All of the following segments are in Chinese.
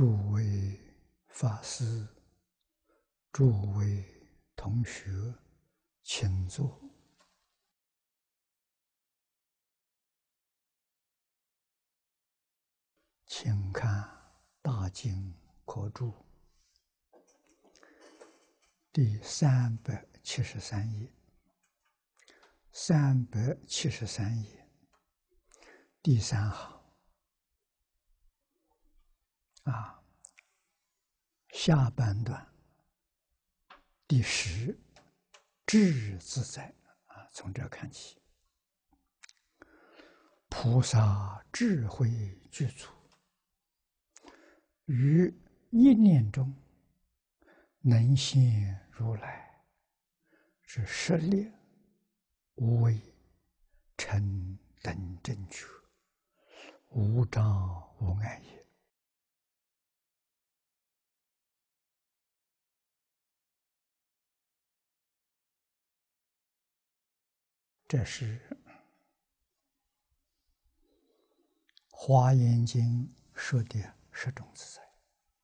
诸位法师、诸位同学，请坐。请看《大经科注》第373页，373页第3行下半段第10，智自在从这看起，菩萨智慧具足，于一念中能现如来是实力无畏成等正觉，无障无碍也。这是《华严经》说的10种自在，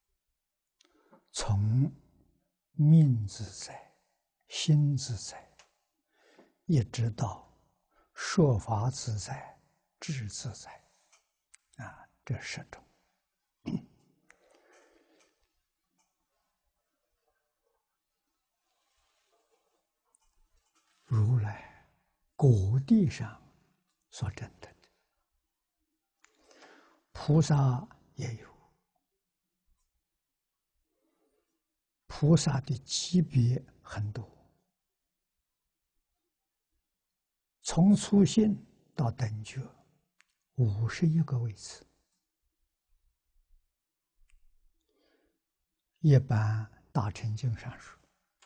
从命自在、心自在，一直到说法自在、智自在，这10种。如来果地上所证得的，菩萨也有，菩萨的级别很多，从初信到等觉51个位次，一般大乘经上说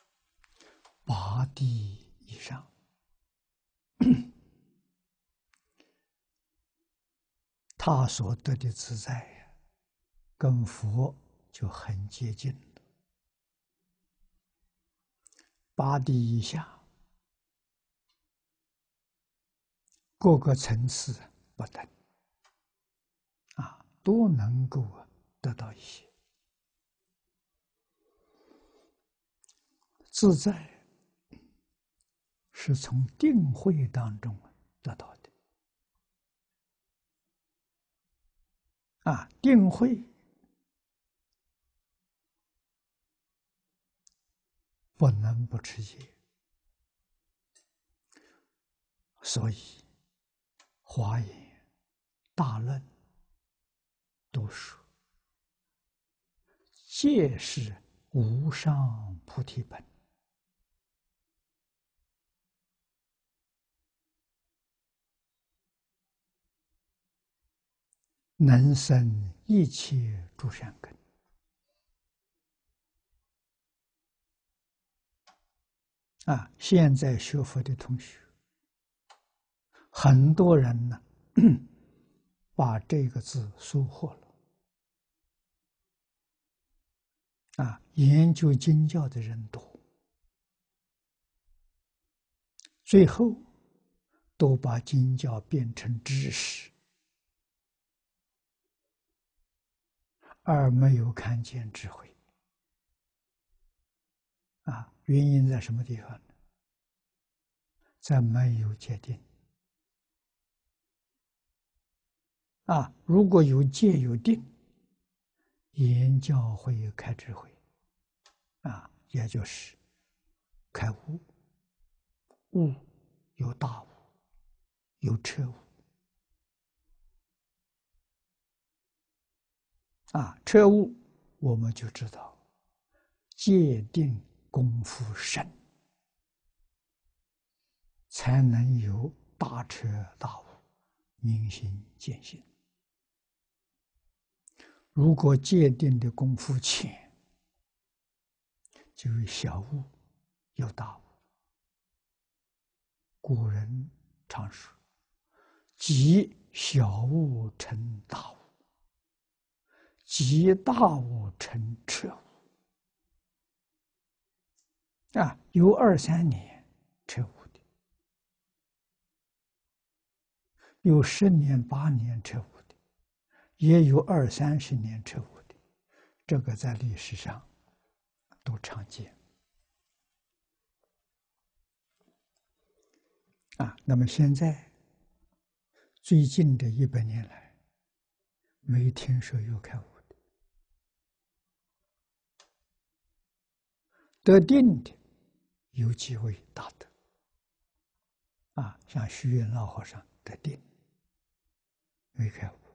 8地以上。他所得的自在跟佛就很接近了。8地以下，各个层次不等，都能够得到一些自在，是从定慧当中得到的。定慧不能不持戒，所以华严、大论都说戒是无上菩提本，能生一切诸善根。现在学佛的同学，很多人呢，把这个字疏忽了。研究经教的人多，最后都把经教变成知识，而没有看见智慧。原因在什么地方呢？在没有戒定。如果有戒有定，言教会开智慧，也就是开悟。悟有大悟，有彻悟。彻悟我们就知道戒定功夫深，才能有大彻大悟、明心见性。如果戒定的功夫浅，就有小悟有大悟。古人常说即小悟成大悟，即大悟成彻悟。有2、3年彻悟的，有10年、8年彻悟的，也有20、30年彻悟的， 这个在历史上都常见啊。那么现在最近这100年来，没听说有开悟的。得定的有几位大德啊，像虚云老和尚得定，没开悟。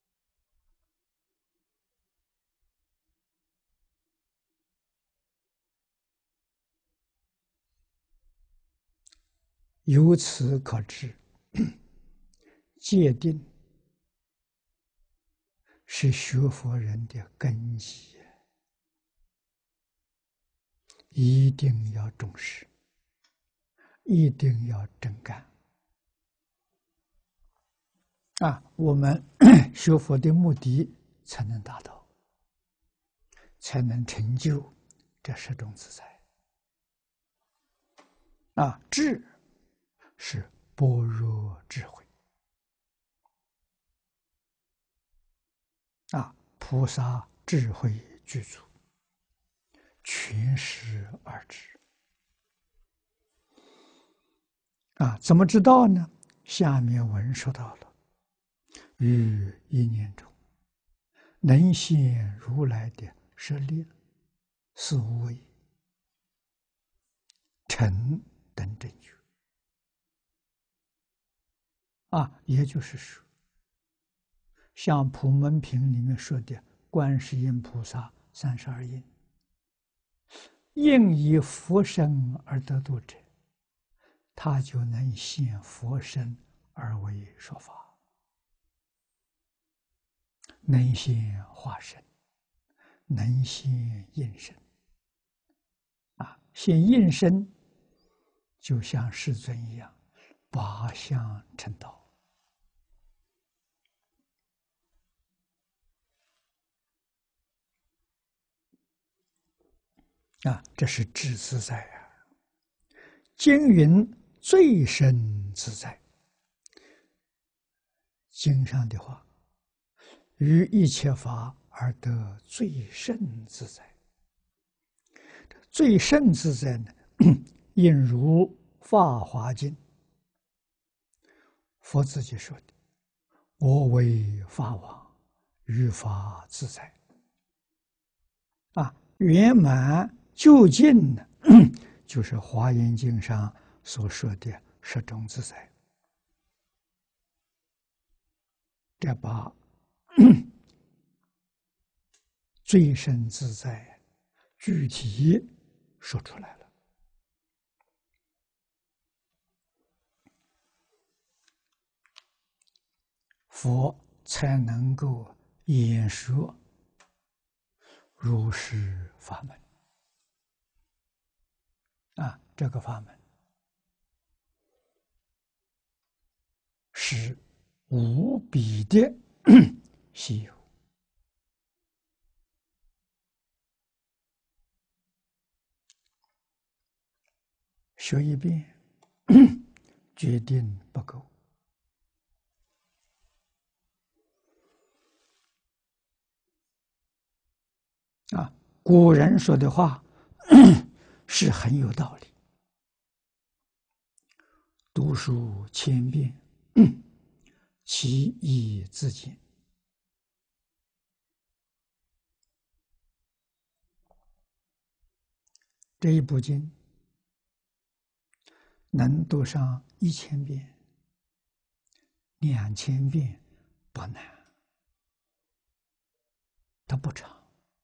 由此可知，戒定是学佛人的根基，一定要重视，一定要真干啊！我们学佛的目的才能达到，才能成就这10种自在啊！智是般若智慧啊，菩萨智慧具足，全实而知啊！怎么知道呢？下面文说到了，于一念中，能现如来的舍利、四无畏、成等正觉啊，也就是说，像普门品里面说的观世音菩萨32应，应以佛身而得度者，他就能现佛身而为说法，能现化身，能现应身啊！现应身就像世尊一样，八相成道啊！这是智自在啊！经云最深自在，经上的话，于一切法而得最胜自在。最胜自在呢，应如《法华经》佛自己说的：“我为法王，于法自在。”啊，圆满究竟呢，就是《华严经》上所说的10种自在。这把最胜自在具体说出来了，佛才能够演说如是法门啊！这个法门是无比的稀有。学一遍，决定不够啊！古人说的话是很有道理。读书千遍，其义自见。这一部经能读上1000遍、2000遍不难，它不长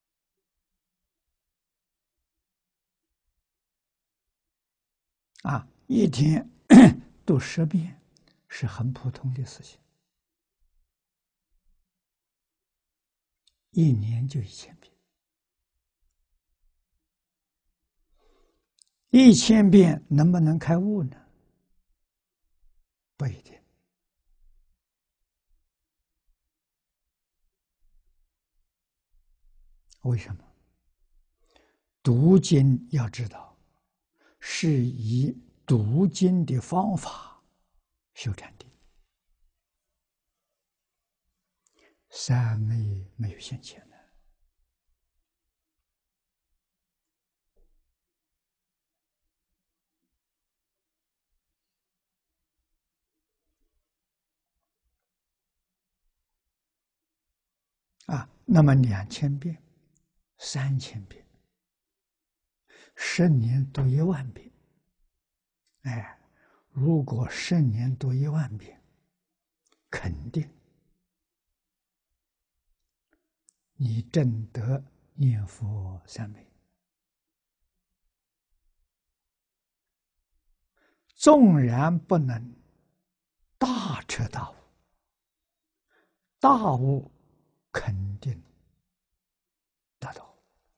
啊，一天读10遍是很普通的事情，一年就1000遍，1000遍能不能开悟呢？不一定。为什么？读经要知道，是以读经的方法修禅定，三昧没有现前的那么2000遍、3000遍，10年读10000遍。哎，如果10年读10000遍，肯定你证得念佛三昧。纵然不能大彻大悟，大悟肯定得到。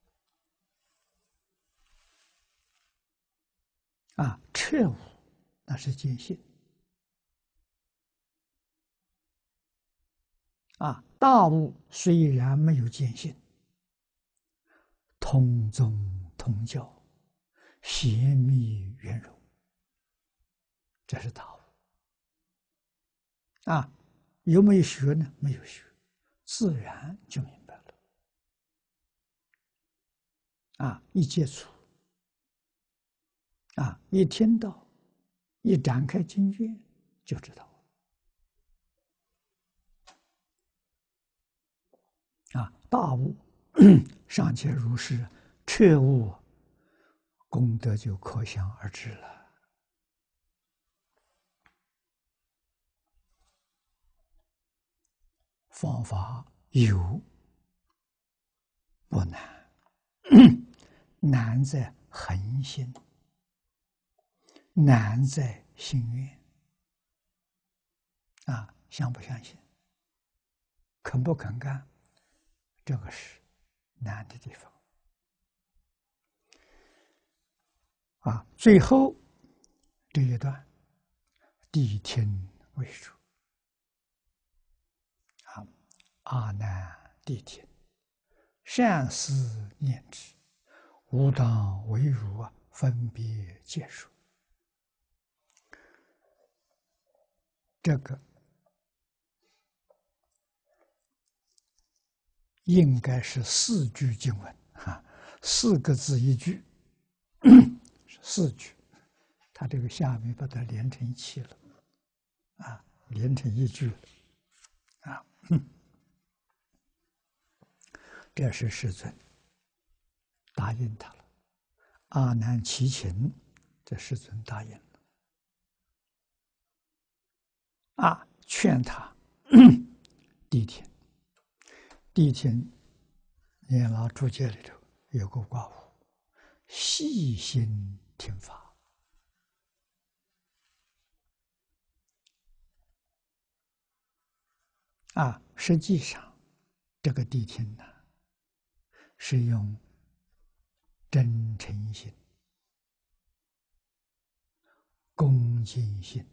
彻悟那是见性。大悟虽然没有见性，通宗通教，邪密圆融，这是大悟。有没有学呢？没有学，自然就明白了。一接触，一听到，一展开经卷，就知道。大悟尚且如是，彻悟功德就可想而知了。方法有，不难，难在恒心，难在心愿。相不相信，肯不肯干，这个是难的地方。最后这一段，谛听为主。阿难谛听，善思念之，吾当为汝分别解说。这个应该是4句经文，4个字一句，4句，他这个下面把它连成一气了，连成一句了，这是世尊答应他了。阿难其情，这世尊答应了，劝他谛听。谛听，念老注解里头有个挂号，细心听法。实际上这个谛听呢，是用真诚心、恭敬心、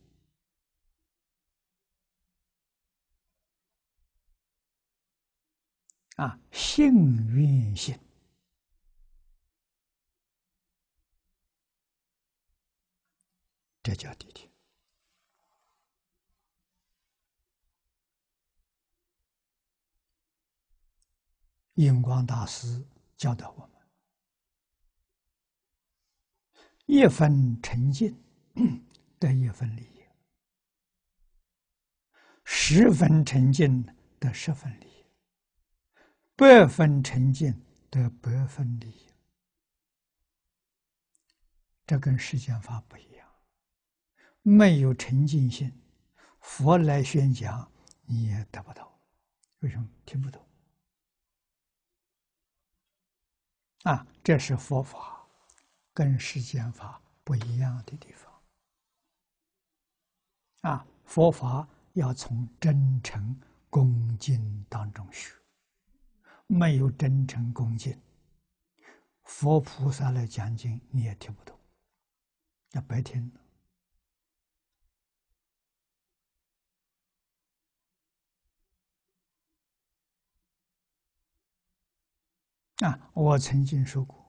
幸运心，这叫谛听。印光大师教导我们：一分诚信得一分利益，10分诚信得10分利益，100分诚信得100分利益。这跟世间法不一样，没有诚信心，佛来宣讲你也得不到。为什么？听不懂。这是佛法跟世间法不一样的地方。佛法要从真诚恭敬当中学，没有真诚恭敬，佛菩萨来讲经你也听不懂，要白听我曾经说过，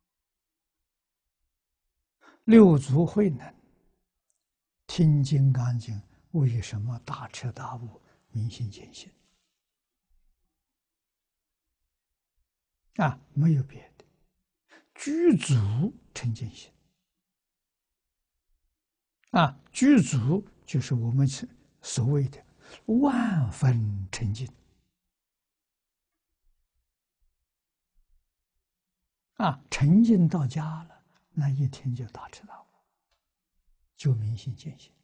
六祖慧能听《金刚经》，为什么大彻大悟、明心见性？没有别的，具足诚见性。具足就是我们所谓的万分诚信。 沉浸到家了，那一天就大彻大悟，就明心见性。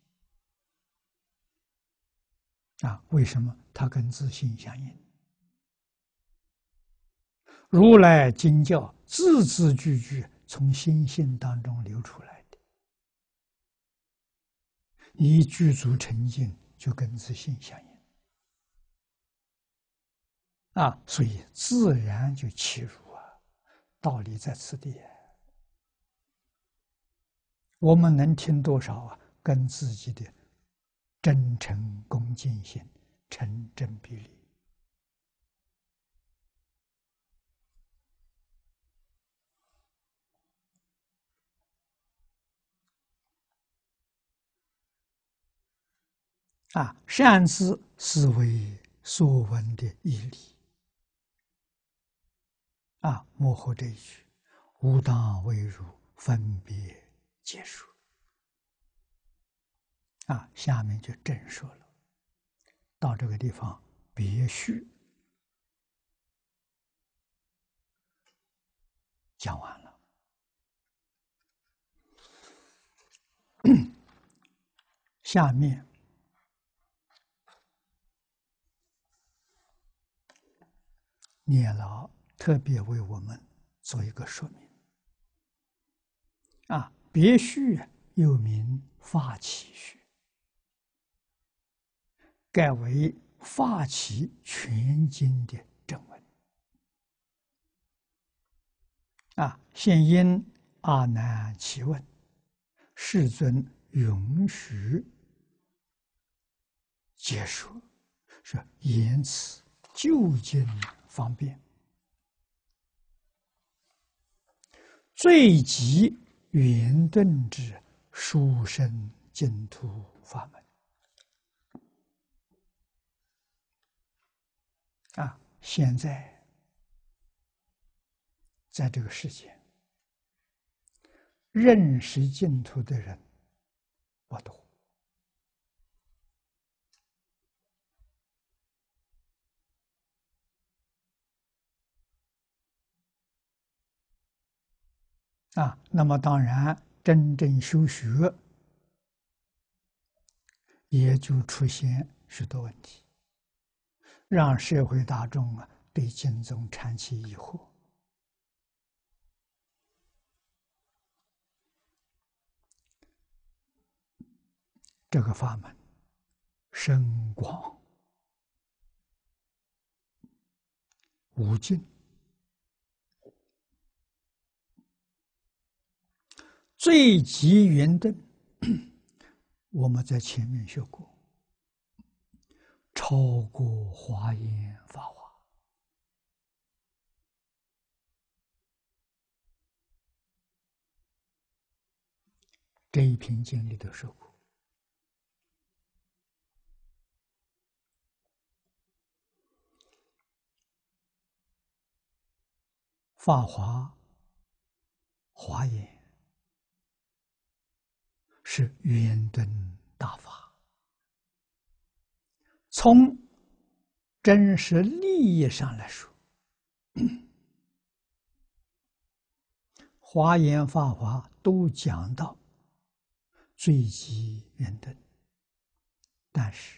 为什么？它跟自性相应。如来经教字字句句从心性当中流出来的，你具足沉静，就跟自性相应。所以自然就契入道理在此地。我们能听多少跟自己的真诚恭敬心成正比例。善知是为所闻的义理。幕后这一句，吾当为汝分别结束。下面就正说了。到这个地方，别序讲完了。下面念老特别为我们做一个说明。别序又名发起序，改为发起全经的正文。现因阿难其问，世尊允许解说，说言辞究竟方便，最极圆顿之殊胜净土法门。现在在这个世界，认识净土的人不多。那么当然，真正修学也就出现许多问题，让社会大众对经宗产起疑惑。这个法门深广无尽，最极圆顿，我们在前面学过，超过华严法华。这一篇经里都说过。法华、华严是圆顿大法，从真实利益上来说，华严、法华都讲到最极圆顿，但是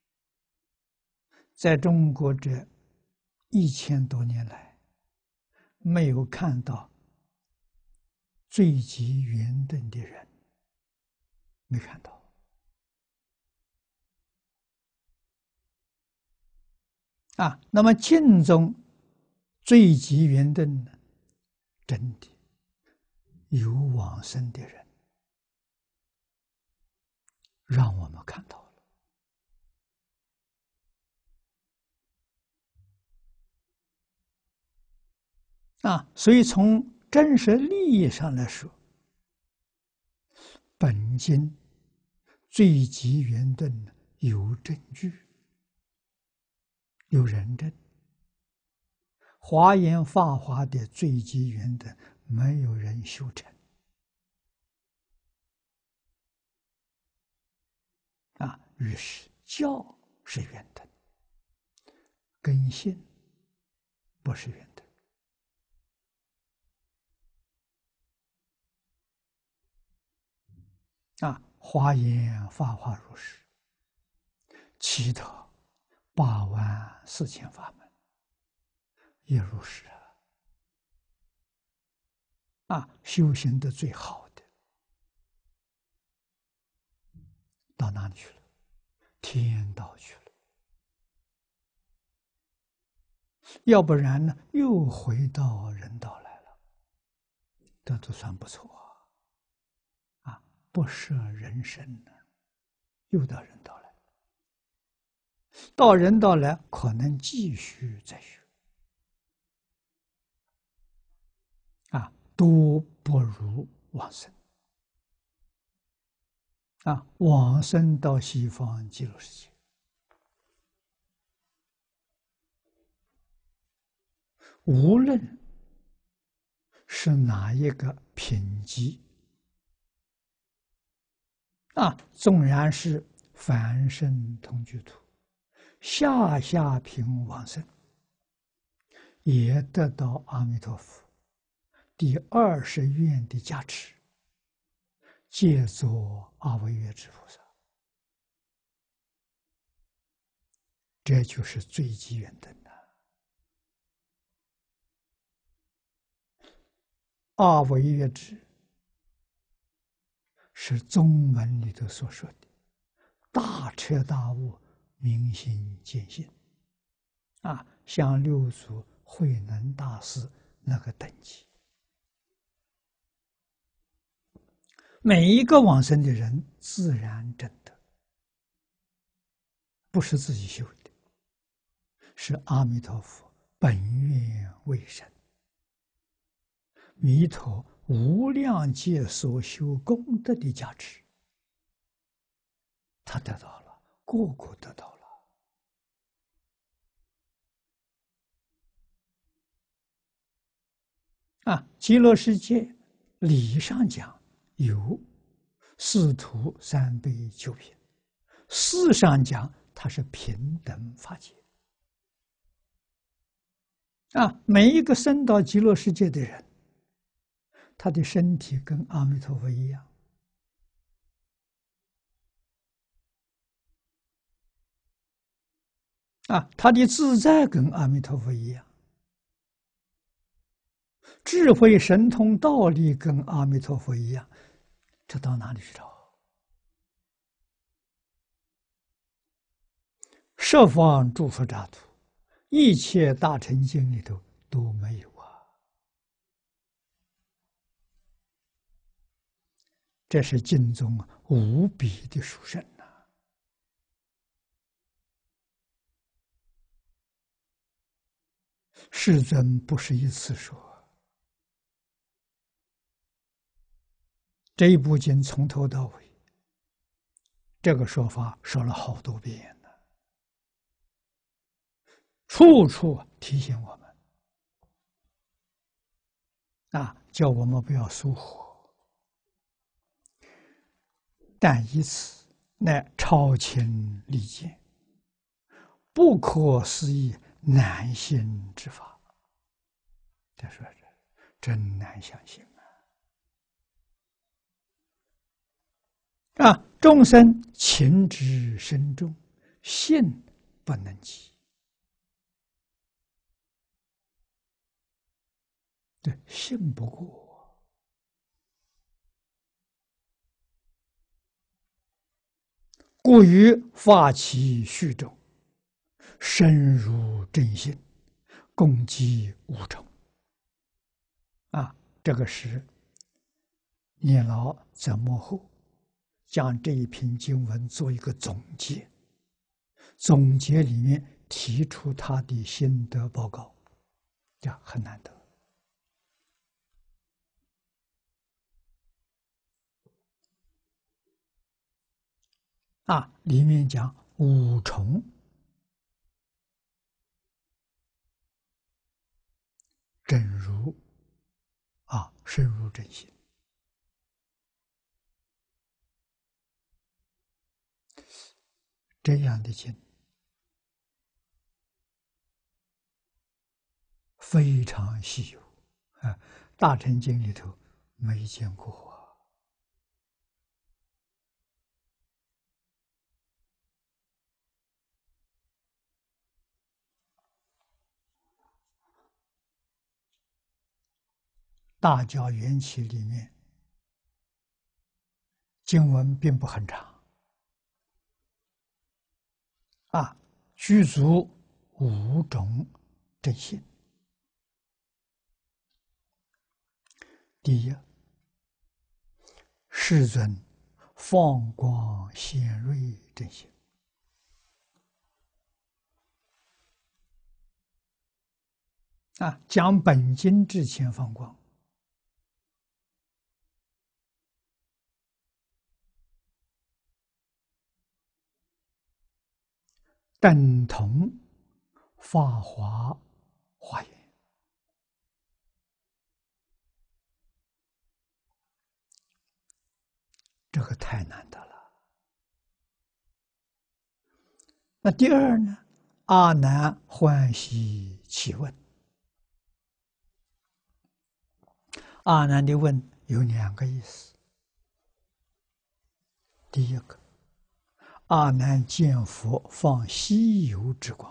在中国这1000多年来，没有看到最极圆顿的人，没看到。那么净宗最极圆顿呢，真的有往生的人让我们看到了。所以从真实利益上来说，本经最极圆顿有证据，有人证。华严法华的最极圆顿没有人修成。于是教是圆顿，根性不是圆顿。 华严法华如是，其他84000法门也如是修行的最好的到哪里去了？天道去了。要不然呢，又回到人道来了，这都算不错不舍人生呢，又到人道来，到人道来可能继续再学都不如往生往生到西方极乐世界，无论是哪一个品级纵然是凡圣同居土，下下品往生，也得到阿弥陀佛第20愿的加持，皆作阿惟越之菩萨。这就是最极远等的。阿惟越之是宗门里头所说的大彻大悟、明心见性像六祖慧能大师那个等级。每一个往生的人自然证得，不是自己修的，是阿弥陀佛本愿未生，弥陀无量劫所修功德的加持，他得到了，个个得到了。极乐世界理上讲有四土三辈九品，事上讲它是平等法界每一个生到极乐世界的人，他的身体跟阿弥陀佛一样他的自在跟阿弥陀佛一样，智慧神通道力跟阿弥陀佛一样，这到哪里去找？十方诸佛刹土，一切大乘经里头都没有这是经中无比的殊胜世尊不是一次说，这一部经从头到尾，这个说法说了好多遍了，处处提醒我们叫我们不要疏忽，但以此乃超前利见，不可思议难信之法。再说这真难相信众生情之深重，信不能及。对，信不过。故于发起序中，深入正信，共济无穷。这个是念老在幕后将这一篇经文做一个总结，总结里面提出他的心得报告，这很难得。里面讲五重真如深入真心，这样的经非常稀有大乘经里头没见过大教缘起里面经文并不很长啊，具足五种正性。第一，世尊放光显瑞正性。啊，讲本经之前放光，等同法华华严。这个太难得了。那第二呢？阿难欢喜其问。阿难的问有两个意思。第一个，阿难见佛放西游之光，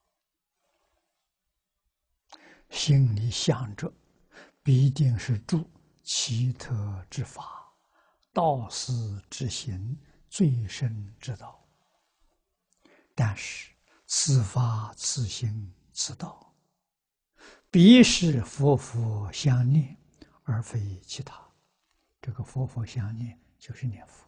心里想着必定是助奇特之法，道师之行，最深之道。但是此法此行此道，必是佛佛相念，而非其他。这个佛佛相念就是念佛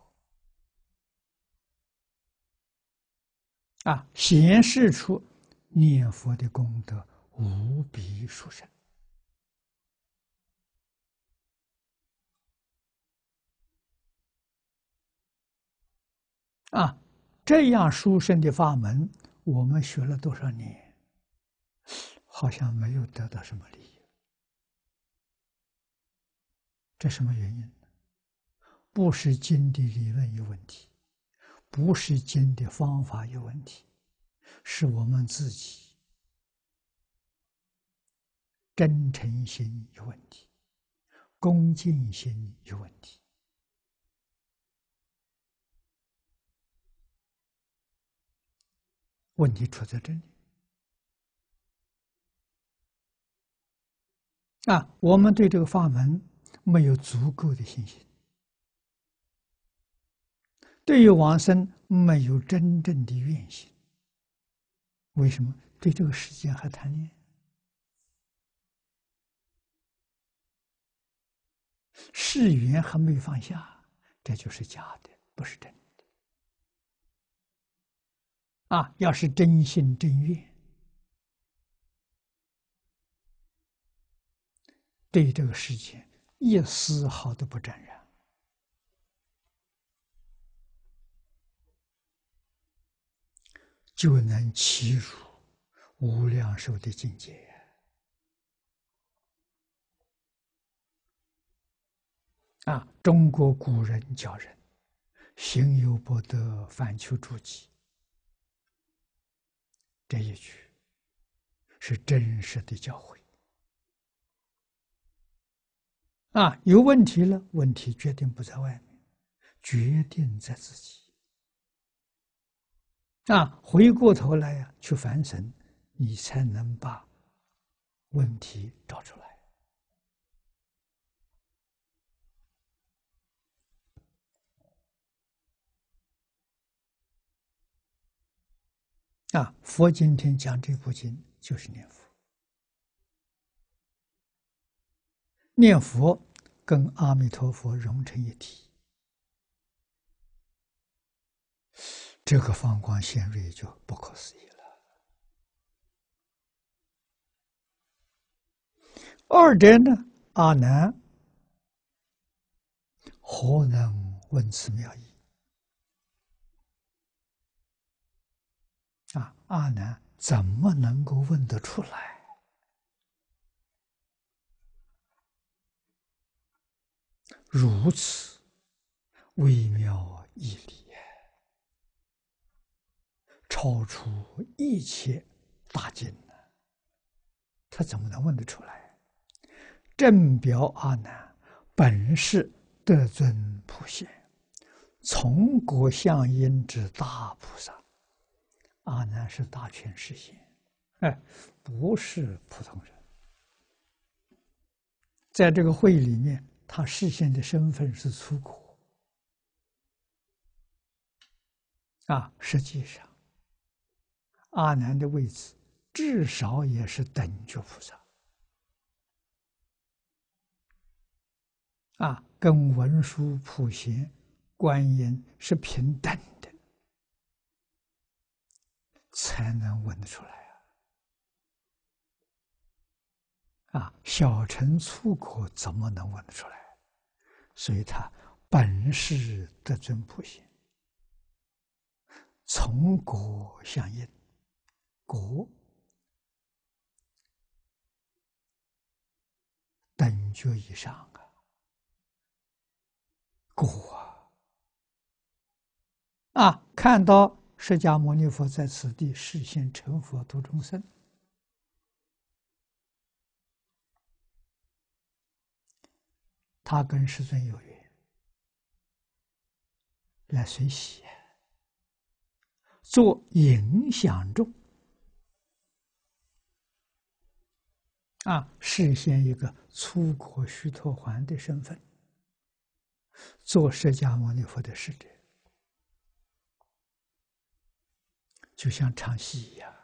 啊，显示出念佛的功德无比殊胜啊！这样殊胜的法门，我们学了多少年，好像没有得到什么利益。这什么原因呢？不是经的理论有问题，不是经的方法有问题，是我们自己真诚心有问题，恭敬心有问题。问题出在这里啊！我们对这个法门没有足够的信心，对于往生没有真正的愿心。为什么？对这个世界还贪恋，世缘还没放下，这就是假的，不是真的啊！要是真心真愿，对这个世界一丝毫都不沾染，就能契入无量寿的境界啊！中国古人教人行有不得，反求诸己，这一句是真实的教诲啊！有问题了，问题决定不在外面，决定在自己啊！回过头来呀，去反省，你才能把问题找出来啊！佛今天讲这部经，就是念佛。念佛跟阿弥陀佛融成一体，这个放光显瑞就不可思议了。二者呢，阿难何能问此妙义？啊，阿难怎么能够问得出来？如此微妙义理，超出一切大经呢，他怎么能问得出来？正表阿难本是得尊普贤，从果相应之大菩萨。阿难是大权实现，哎，不是普通人在这个会里面，他示现的身份是粗果实际上阿难的位置至少也是等觉菩萨跟文殊、普贤、观音是平等的，才能闻得出来小乘粗果怎么能闻得出来？所以他本是得尊普贤，从果相应，果等觉以上果看到释迦牟尼佛在此地示现成佛度众生，他跟世尊有缘，来随喜，做影响众示现一个粗果须陀洹的身份，做释迦牟尼佛的使者，就像唱戏一样，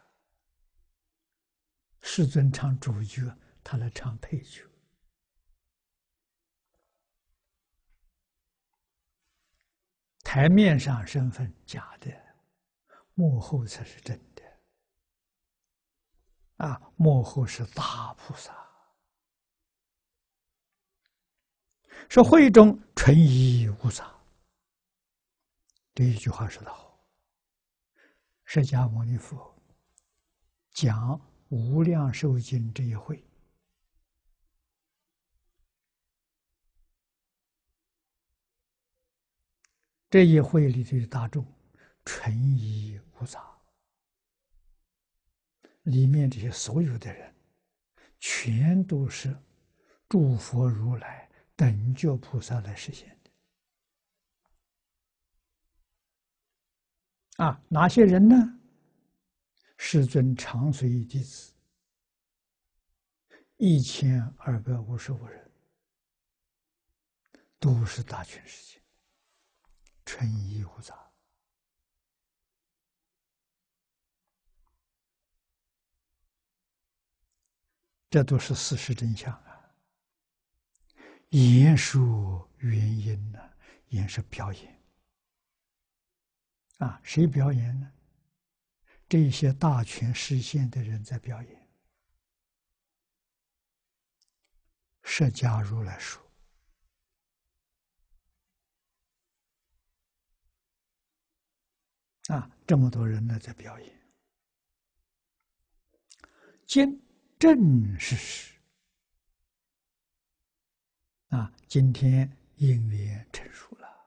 世尊唱主角，他来唱配角。台面上身份假的，幕后才是真的幕后是大菩萨。说会中纯一无杂，这一句话说得好。释迦牟尼佛讲无量寿经这一会，这一会里的大众纯一无杂，里面这些所有的人全都是诸佛如来等觉菩萨来实现的哪些人呢？世尊常随弟子1255人，都是大权世界，纯一无杂。这都是事实真相言说原因呢，也是表演谁表演呢？这些大权实现的人在表演。释迦如来说这么多人呢在表演，今正事实今天因缘成熟了。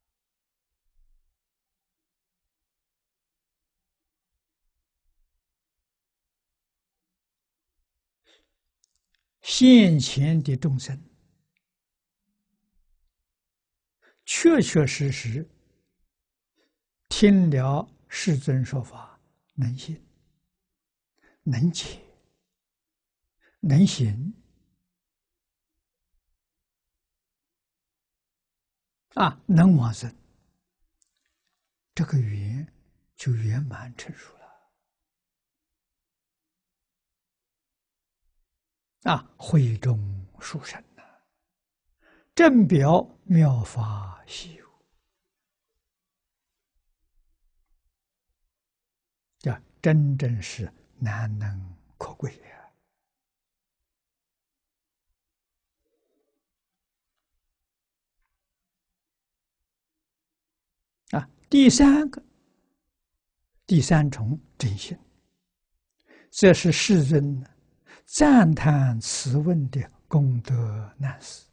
现前的众生确确实实听了世尊说法，能信、能解、能行能往生，这个缘就圆满成熟了会中殊胜正表妙法稀有，真正是难能可贵第三重真心，这是世尊赞叹此问的功德难思。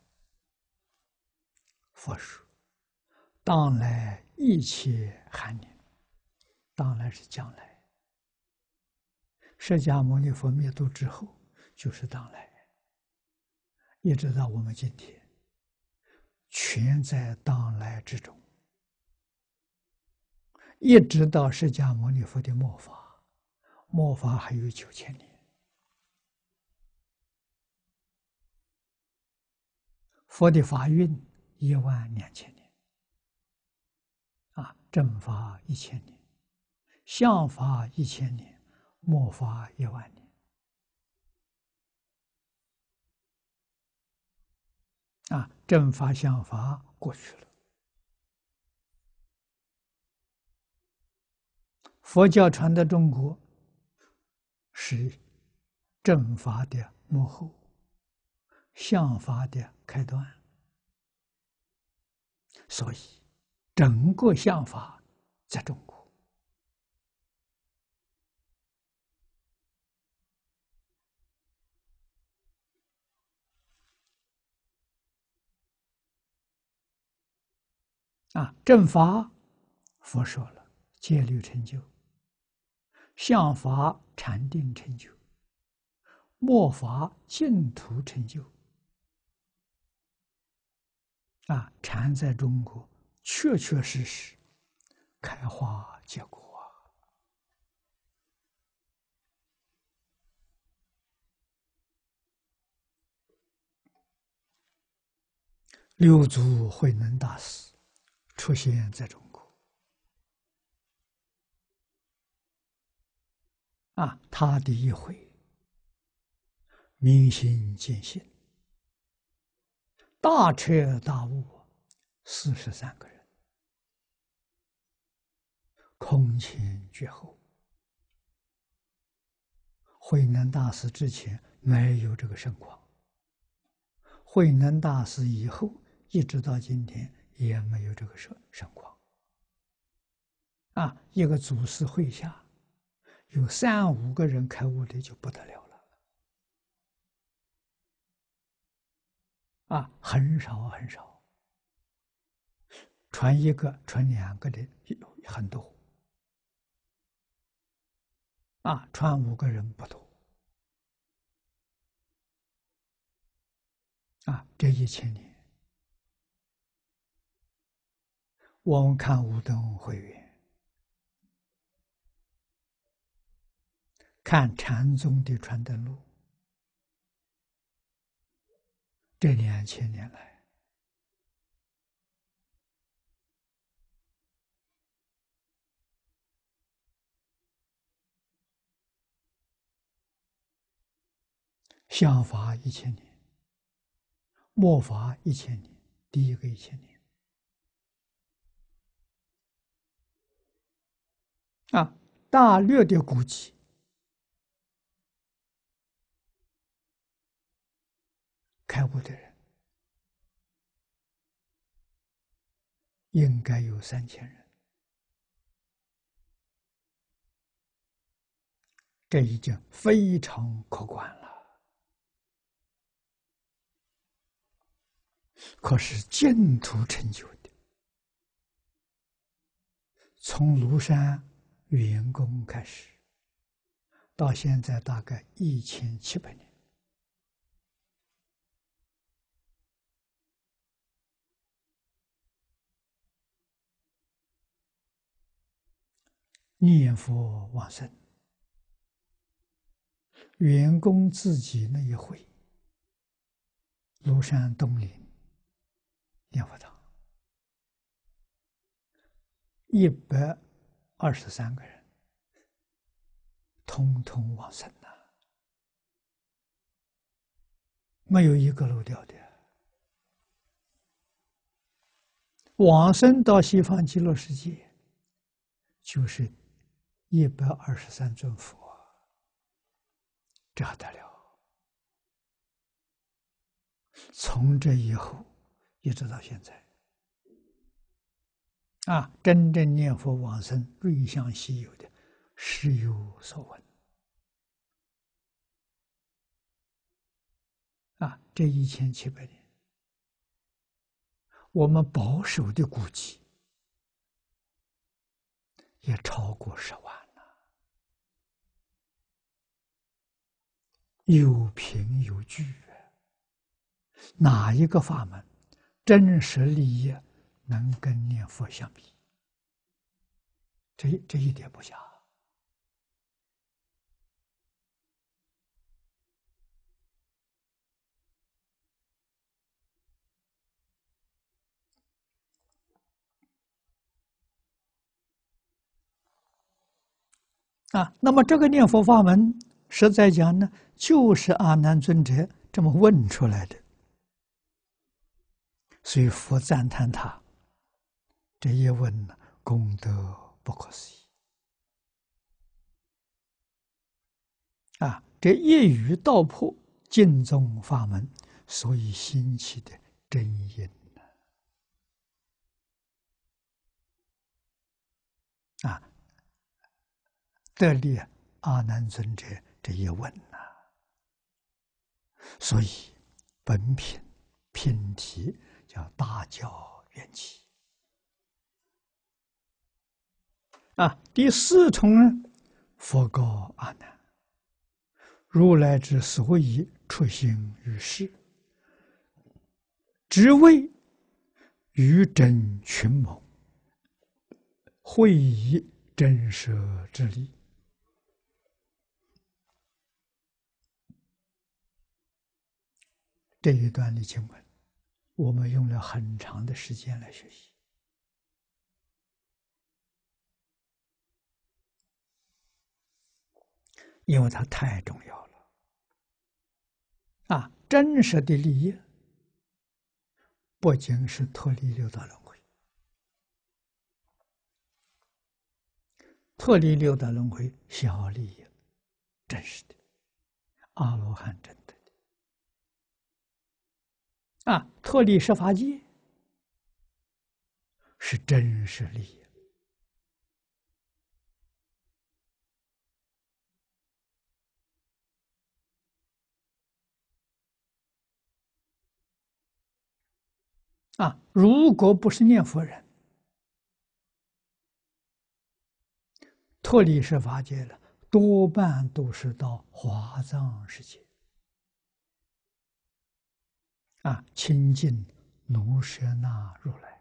佛说：“当来一切寒年，当来是将来。释迦牟尼佛灭度之后，就是当来，一直到我们今天，全在当来之中。一直到释迦牟尼佛的末法，末法还有9000年。 佛的法运12000年，正法1000年，相法1000年，末法10000年。正法相法过去了，佛教传到中国是正法的幕后，相法的开端，所以整个相法在中国。正法佛说了，戒律成就；相法禅定成就；末法净土成就。禅在中国确确实实开花结果。六祖慧能大师出现在中国，他的一回明心见性，大彻大悟，43个人，空前绝后。慧能大师之前没有这个盛况，慧能大师以后一直到今天也没有这个盛况。一个祖师会下有3、5个人开悟的就不得了了。很少很少，传1个、传2个的很多。传5个人不多。这1000年，我们看武登会员，看禅宗的传灯录，这2000年来，相法1000年，末法1000年，第一个1000年。大略的估计，开悟的人应该有3000人，这已经非常可观了。可是净土成就的，从庐山圆工开始，到现在大概1700年。念佛往生，圆工自己那一会，庐山东林念佛堂123个人，通通往生了，没有一个漏掉的。往生到西方极乐世界，就是123尊佛，这还得了？从这以后一直到现在，真正念佛往生瑞相稀有的，时有所闻。这1700年，我们保守的估计也超过10万了，有凭有据。哪一个法门真实利益能跟念佛相比？这一点不假。 那么这个念佛法门，实在讲呢，就是阿难尊者这么问出来的，所以佛赞叹他这一问呢，功德不可思议这一语道破净宗法门所以兴起的真因得力阿难尊者这一问所以本品品题叫大教缘起第四重呢，佛告阿难：如来之所以出行于世，只为于真群谋，会以真实之力。这一段的经文，我们用了很长的时间来学习，因为它太重要了真实的利益不仅是脱离六道轮回，脱离六道轮回小利益，真实的阿罗汉真的脱离十法界是真实利益如果不是念佛人，脱离十法界了，多半都是到华藏世界亲近奴舍那如来。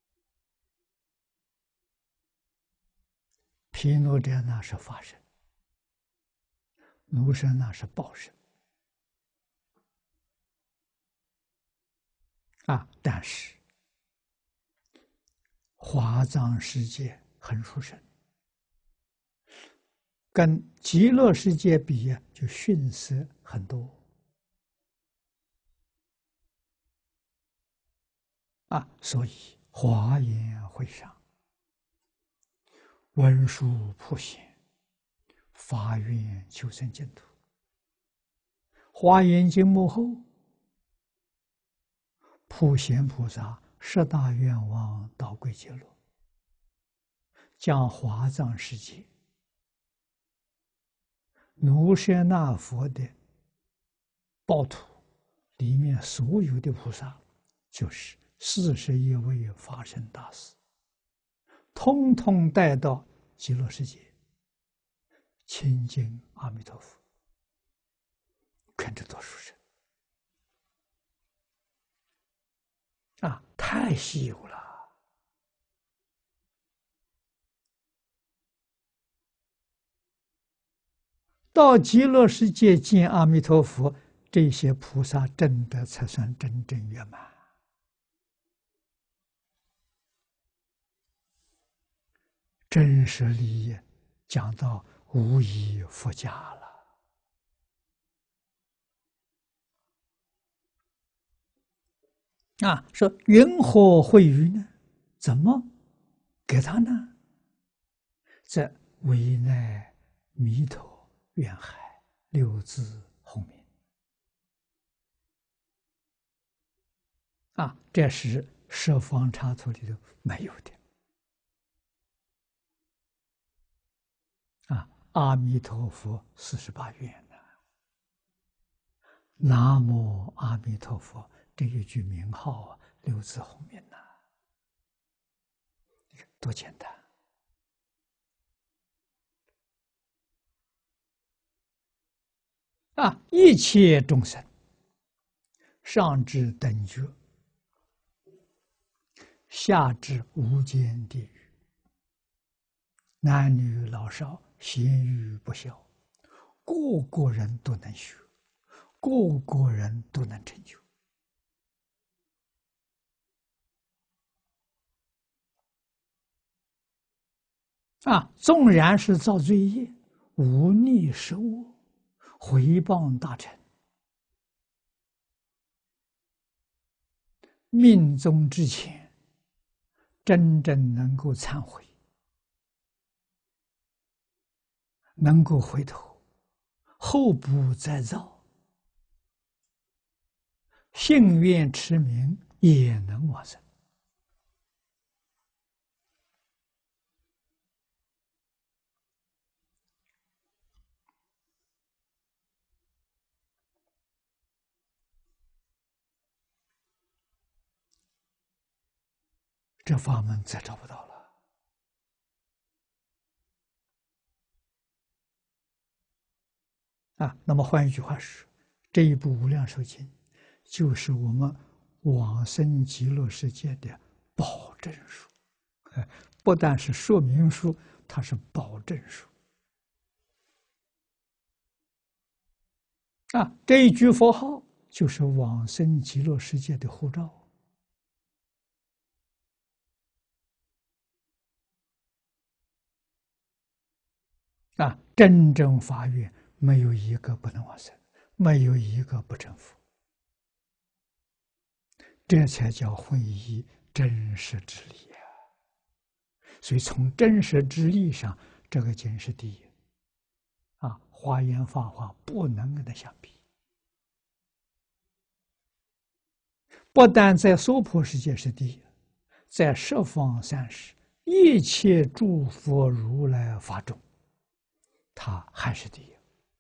毗卢遮那是法身，奴舍那是报身但是华藏世界很殊胜，跟极乐世界比就逊色很多所以华严会上文殊普贤发愿求生净土，华严经幕后普贤菩萨十大愿望导归极乐，将华藏世界奴舍那佛的报土里面所有的菩萨，就是41位法身大士，通通带到极乐世界亲近阿弥陀佛，看这多殊胜太稀有了到极乐世界见阿弥陀佛，这些菩萨真的才算真正圆满。真实利益讲到无以复加了说云何会于呢？怎么给他呢？这为乃弥陀愿海六字后面这是十方刹土里头没有的阿弥陀佛48愿南无阿弥陀佛这一句名号六字后面多简单一切众生上至等觉，下至无间地狱，男女老少咸愚不孝，个个人都能学，个个人都能成就纵然是造罪业， 无逆失恶，回报大乘，命终之前，真正能够忏悔，能够回头，后不再造，信愿持名也能往生。这法门再找不到了啊！那么换一句话说，这一部《无量寿经》就是我们往生极乐世界的保证书，不但是说明书，它是保证书啊！这一句佛号就是往生极乐世界的护照。啊，真正法院没有一个不能往生，没有一个不成佛，这才叫会以真实之理啊！所以从真实之理上，这个经是第一啊，华严法华不能跟它相比。不但在娑婆世界是第一，在十方三世一切诸佛如来法中，它还是第一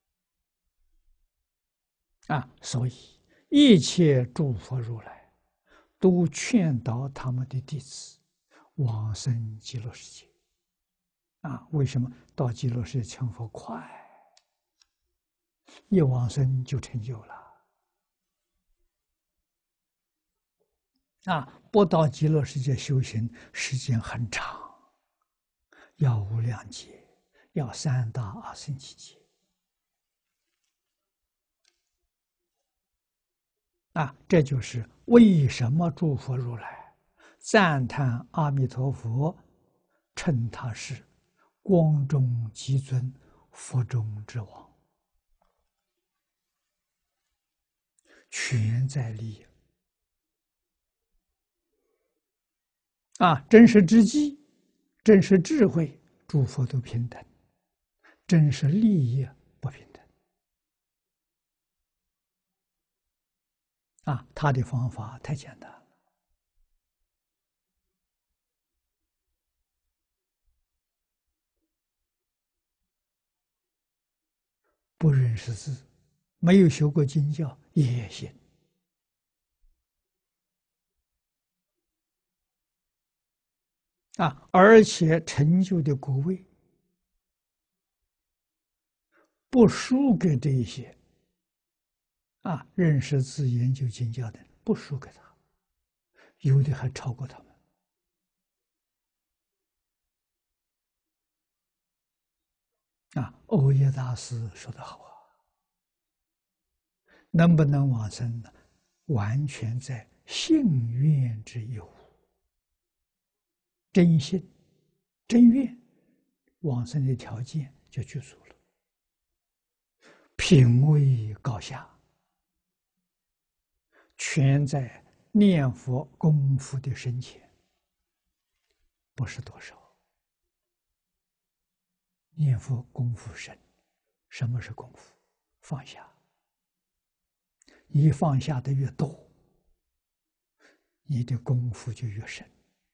啊！所以一切诸佛如来都劝导他们的弟子往生极乐世界啊！为什么到极乐世界成佛快？一往生就成就了啊！不到极乐世界修行时间很长，要无量劫，要三大阿僧祇劫啊！这就是为什么诸佛如来赞叹阿弥陀佛，称他是光中极尊，佛中之王，全在利啊！真实之机，真实智慧，诸佛都平等；真实利益不平等啊！他的方法太简单了，不认识字，没有学过经教也行啊！而且成就的果位不输给这一些啊认识字、研究经教的，不输给他，有的还超过他们啊！欧耶大师说得好啊，能不能往生呢？完全在信愿之有，真心、真愿，往生的条件就具足了。品位高下，全在念佛功夫的深浅，不是多少。念佛功夫深，什么是功夫？放下。你放下的越多，你的功夫就越深。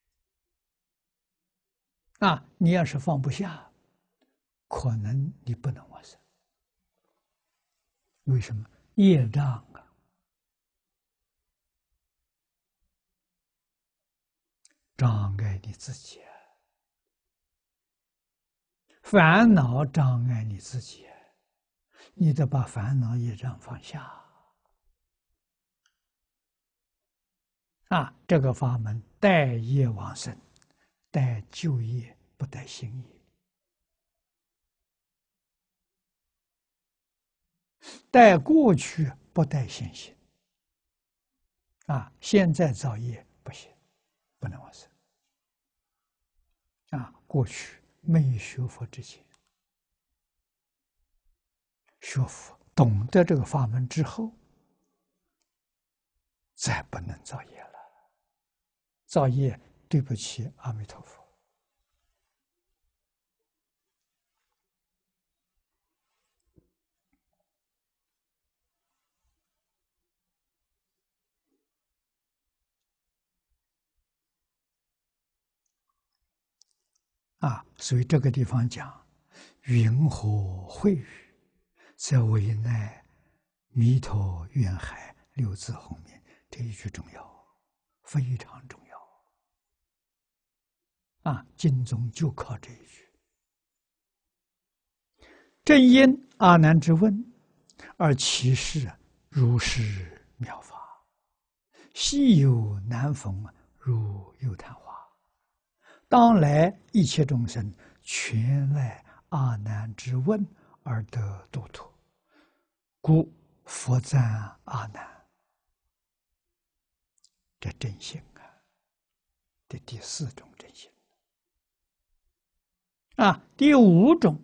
啊，你要是放不下，可能你不能往生。为什么？业障啊，障碍你自己啊，烦恼障碍你自己，你得把烦恼业障放下。啊，这个法门带业往生，带旧业不带新业，带过去不带现行。啊，现在造业不行，不能往生。啊，过去没有学佛之前， 学佛，懂得这个法门之后，再不能造业了。造业对不起阿弥陀佛。所以这个地方讲云何会语，在为奈弥陀愿海六字后面这一句重要，非常重要。经中就靠这一句。正因阿难之问，而其事如是妙法，稀有难逢，如有昙花。当来一切众生全赖阿难之问而得度脱，故佛赞阿难。这真心这第四种真心。第五种，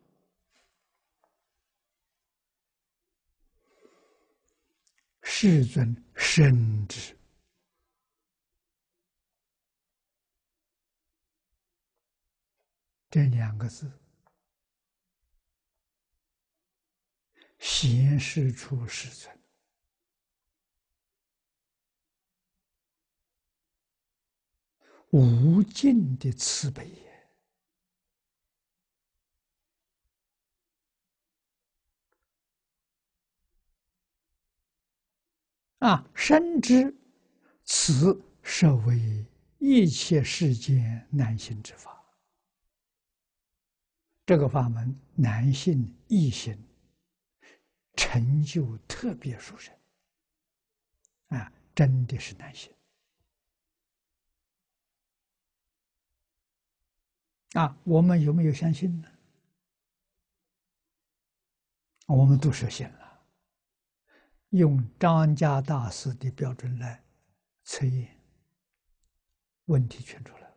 世尊深知这两个字，显示出世尊无尽的慈悲也。深知此是为一切世间难行之法。这个法门难行易行，成就特别殊胜。真的是难行。我们有没有相信呢？我们都实现了。用张家大师的标准来测验，问题全出来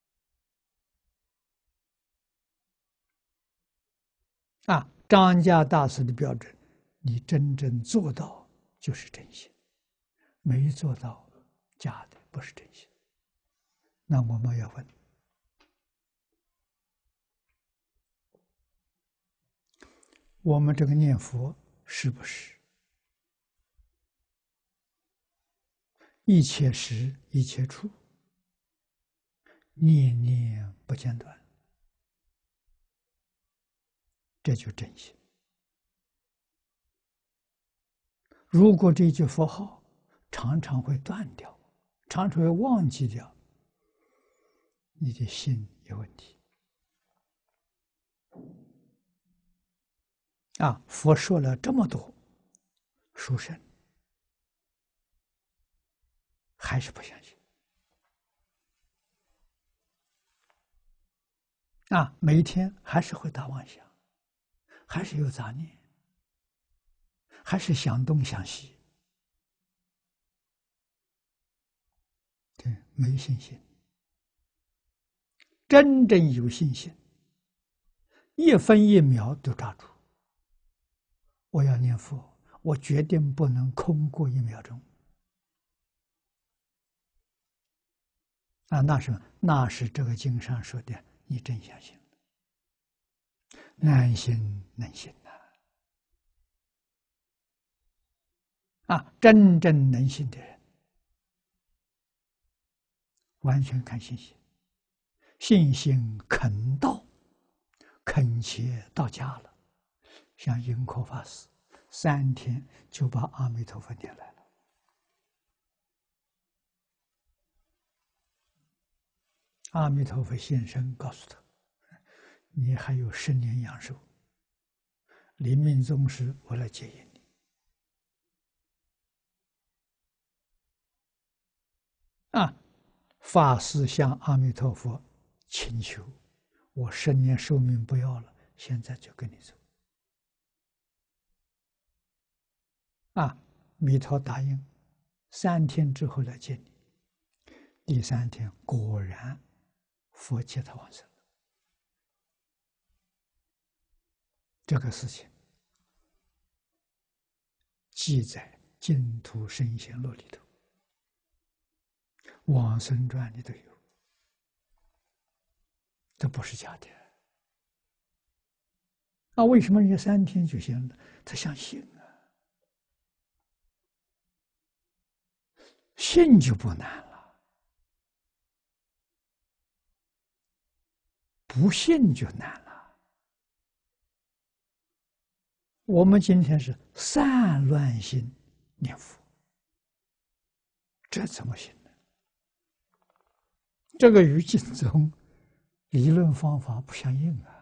了。张家大师的标准，你真正做到就是真心，没做到假的，不是真心。那我们要问，我们这个念佛是不是一切时一切处，念念不间断？这就真心。如果这句佛号常常会断掉，常常会忘记掉，你的心有问题。佛说了这么多殊胜，还是不相信。每一天还是会打妄想，还是有杂念，还是想东想西。对，没信心。真正有信心，一分一秒都抓住。我要念佛，我决定不能空过1秒钟。那是这个经上说的，你真相信了。难行能行真正能信的人，完全看信心，信心肯到，恳切到家了。像云口法师3天就把阿弥陀佛念来了。阿弥陀佛现身告诉他，你还有10年阳寿，临命终时我来接引你。法师向阿弥陀佛请求，我10年寿命不要了，现在就跟你走。弥陀答应，3天之后来见你。第3天果然佛接他往生了。这个事情记载净土圣贤录里头，往生传里头有，这不是假的。那为什么人家3天就行了？他相信啊，信就不难了，不信就难了。我们今天是散乱心念佛，这怎么行呢？这个与经中理论方法不相应啊。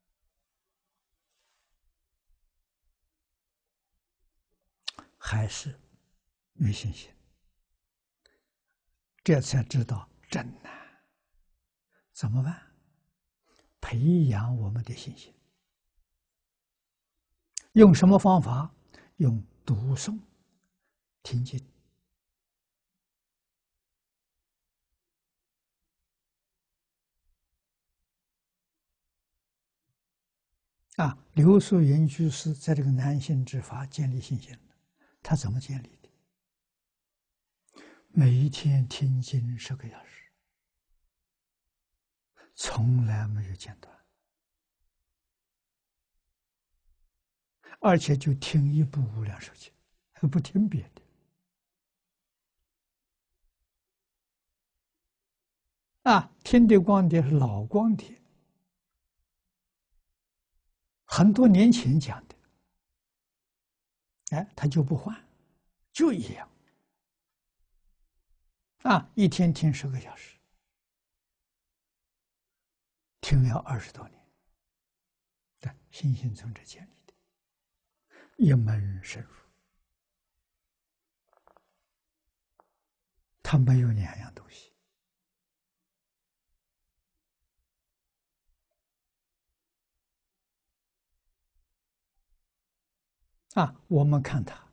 还是没信心，这才知道真难。怎么办？培养我们的信心。用什么方法？用读诵、听经。刘素云居士在这个南行之法建立信心了。他怎么建立的？每一天听经10个小时，从来没有间断，而且就听一部《无量寿经》，不听别的。听的光碟是老光碟，很多年前讲的，他就不换，就一样。一天听10个小时，听了20多年，信心从这建立的，一门深入，他没有2样东西。我们看他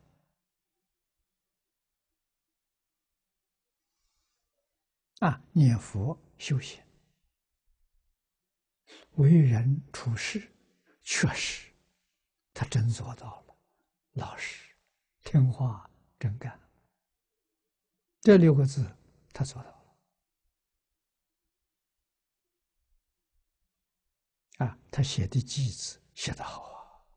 念佛修行，为人处事，确实他真做到了，老实、听话、真干，这6个字他做到了。他写的偈子写得好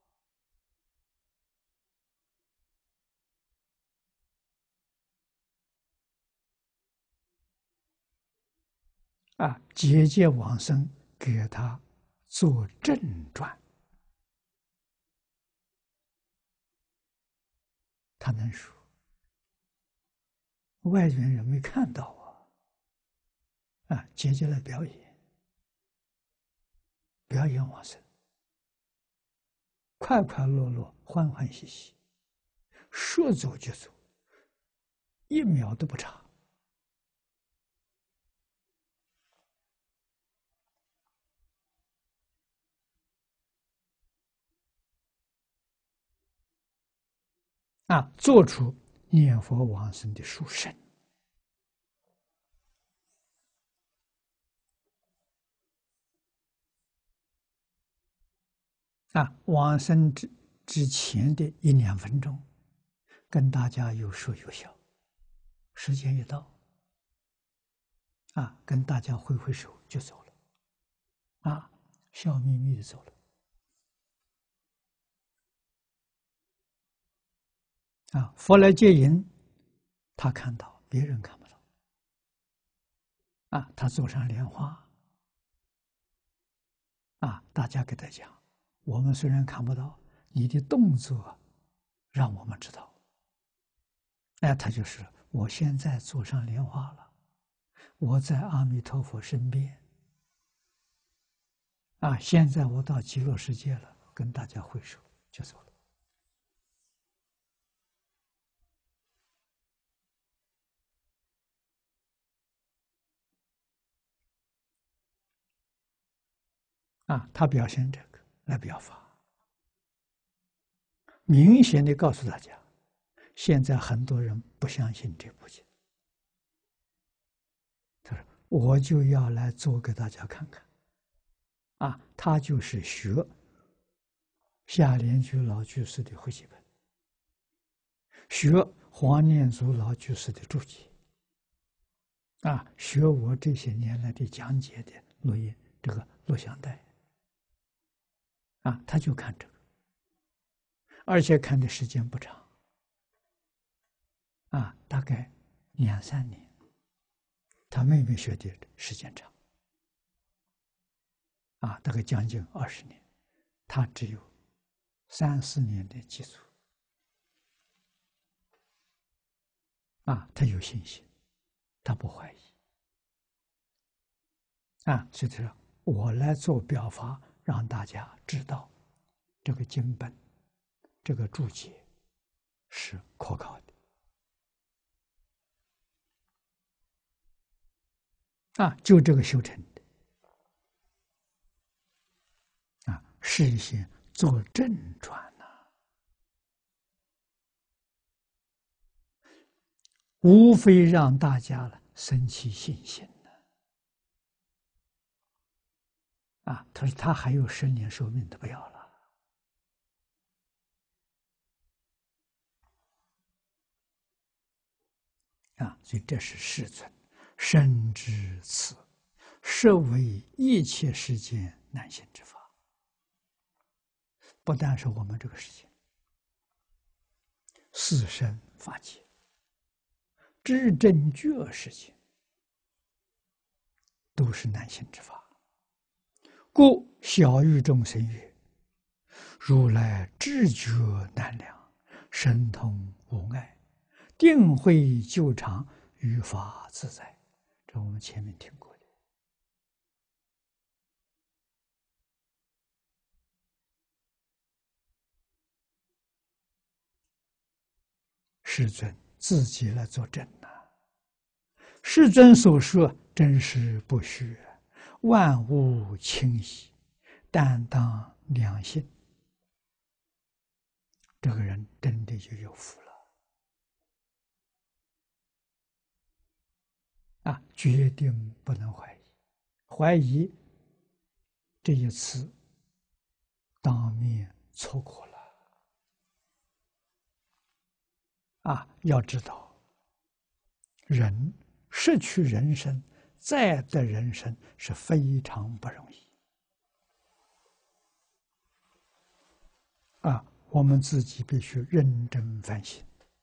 节节往生给他做正传，他能说，外边人没看到节节来表演往生，快快乐乐，欢欢喜喜，说走就走，1秒都不差。做出念佛往生的殊胜。往生之前的1、2分钟，跟大家有说有笑，时间一到，跟大家挥挥手就走了，笑眯眯的走了。佛来接引，他看到，别人看不到。他坐上莲花，大家给他讲，我们虽然看不到，你的动作让我们知道。他就是我现在坐上莲花了，我在阿弥陀佛身边，现在我到极乐世界了，跟大家挥手就走了。他表现这个来表法，明显的告诉大家，现在很多人不相信这部经，他说我就要来做给大家看看，他就是学夏莲居老居士的汇集本， 学黄念祖老居士的注解，学我这些年来的讲解的录音，这个录像带，他就看这个，而且看的时间不长，大概2、3年。他妹妹学的时间长，大概将近20年，他只有3、4年的基础，他有信心，他不怀疑，所以说我来做表法，让大家知道这个经本，这个注解是可靠的，就这个修成的，是一些做正传无非让大家了生起信心他说他还有10年寿命都不要了，所以这是世尊深知此，实为一切世间难行之法。不但是我们这个世界，四圣法界、知正觉世界，都是难行之法。故小喻众生曰：如来知觉难量，神通无碍，定慧究常，于法自在。这我们前面听过的。世尊自己来作证世尊所说真实不虚，万物清晰，担当良心。这个人真的就有福了决定不能怀疑，怀疑这一次当面错过了要知道，人失去人生，再得人生是非常不容易我们自己必须认真反省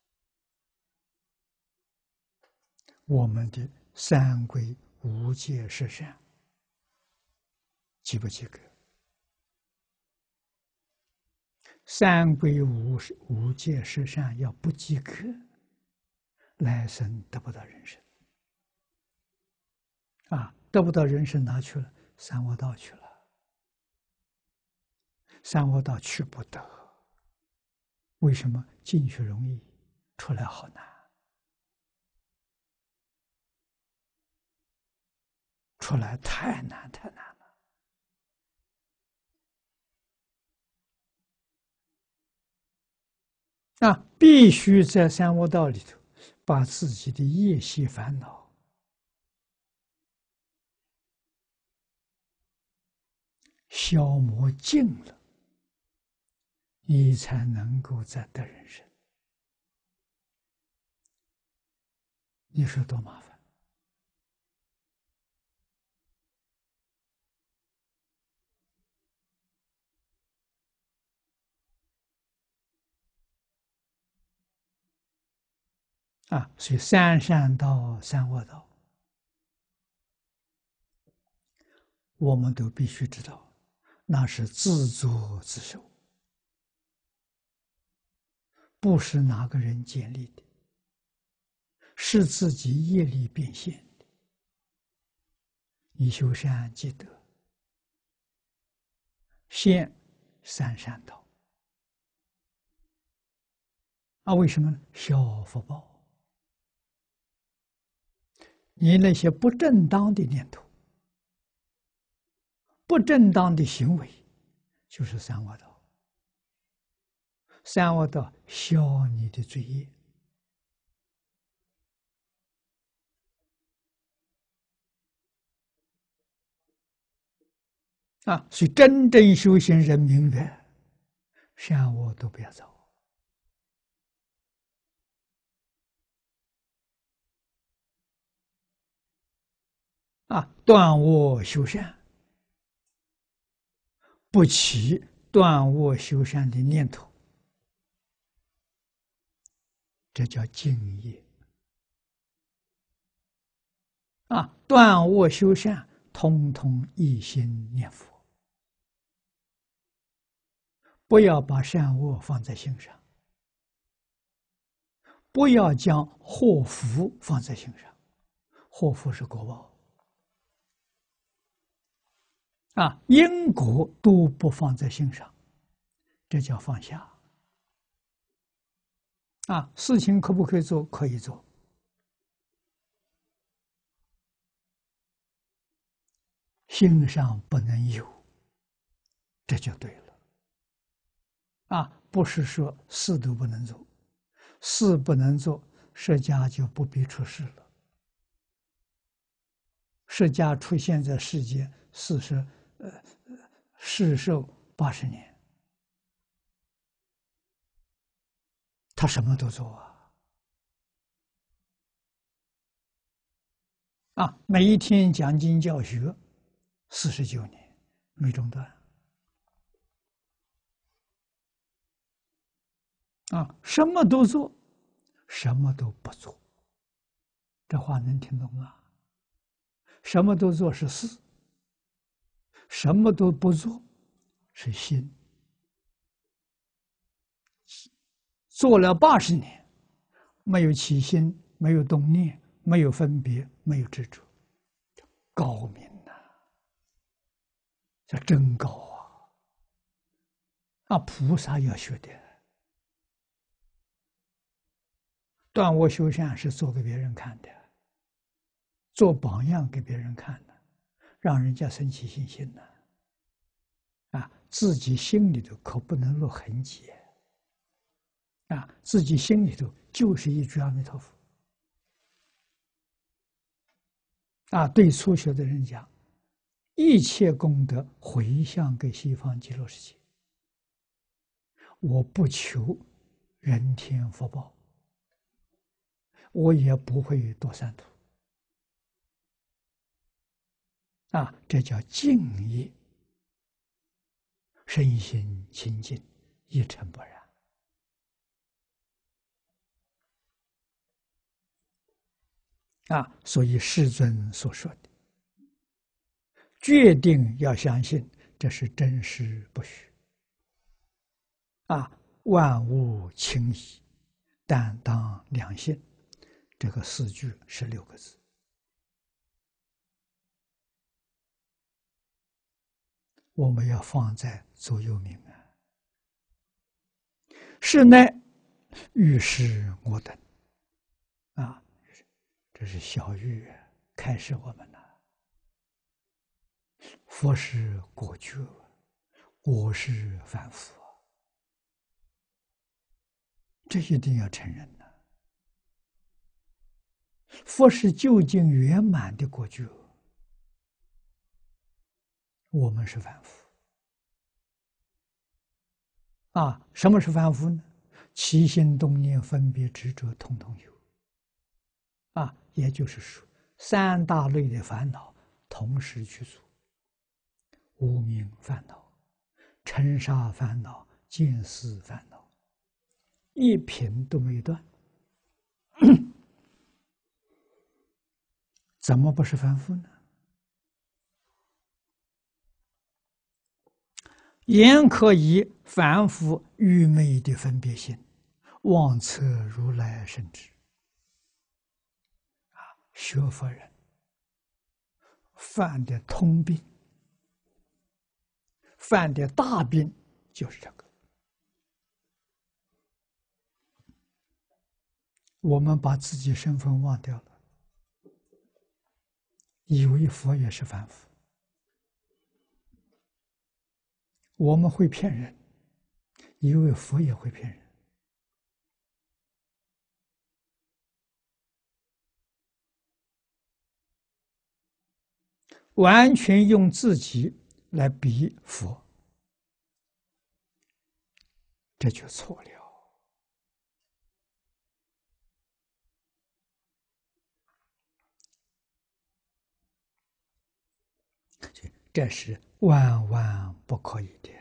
我们的三归五戒十善及不及格？三归五戒十善要不及格，来生得不到人生得不到人生哪去了？三恶道去了。三恶道去不得，为什么？进去容易，出来好难。出来太难太难了必须在三恶道里头把自己的业习烦恼消磨尽了，你才能够再得人生。你说多麻烦所以三善道、三恶道，我们都必须知道，那是自作自受，不是哪个人建立的，是自己业力变现的。你修善积德，现三善道为什么呢？消福报。你那些不正当的念头、不正当的行为，就是三恶道。三恶道消你的罪业所以真正修行人明白，善恶都不要造断恶修善，不起断恶修善的念头，这叫敬业。断恶修善，通通一心念佛，不要把善恶放在心上，不要将祸福放在心上，祸福是果报。因果都不放在心上，这叫放下。事情可不可以做？可以做，心上不能有，这就对了。不是说事都不能做，事不能做，释迦就不必出世了。释迦出现在世间世寿80年，他什么都做每一天讲经教学49年没中断。什么都做，什么都不做，这话能听懂吗？什么都做是事，什么都不做是心。做了80年，没有起心，没有动念，没有分别，没有执着，高明这真高菩萨要学的。断恶修善是做给别人看的，做榜样给别人看的，让人家生起信心自己心里头可不能落痕迹自己心里头就是一句阿弥陀佛对初学的人讲，一切功德回向给西方极乐世界，我不求人天福报，我也不会堕三途这叫敬业，身心清净，一尘不染所以世尊所说的，决定要相信这是真实不虚万物清矣，但当良信。这个4句16个字，我们要放在座右铭是乃欲施我等这是小玉开示我们佛是果觉，我是凡夫这一定要承认佛是究竟圆满的果觉，我们是凡夫什么是凡夫呢？起心动念分别执着统统有也就是说3大类的烦恼同时去做，无明烦恼、尘沙烦恼、见思烦恼，一品都没断怎么不是凡夫呢？言可以凡夫愚昧的分别心，妄测如来圣旨学佛人犯的通病，犯的大病就是这个。我们把自己身份忘掉了，以为佛也是凡夫，我们会骗人，以为佛也会骗人。完全用自己来比佛，这就错了。 这是万万不可以的。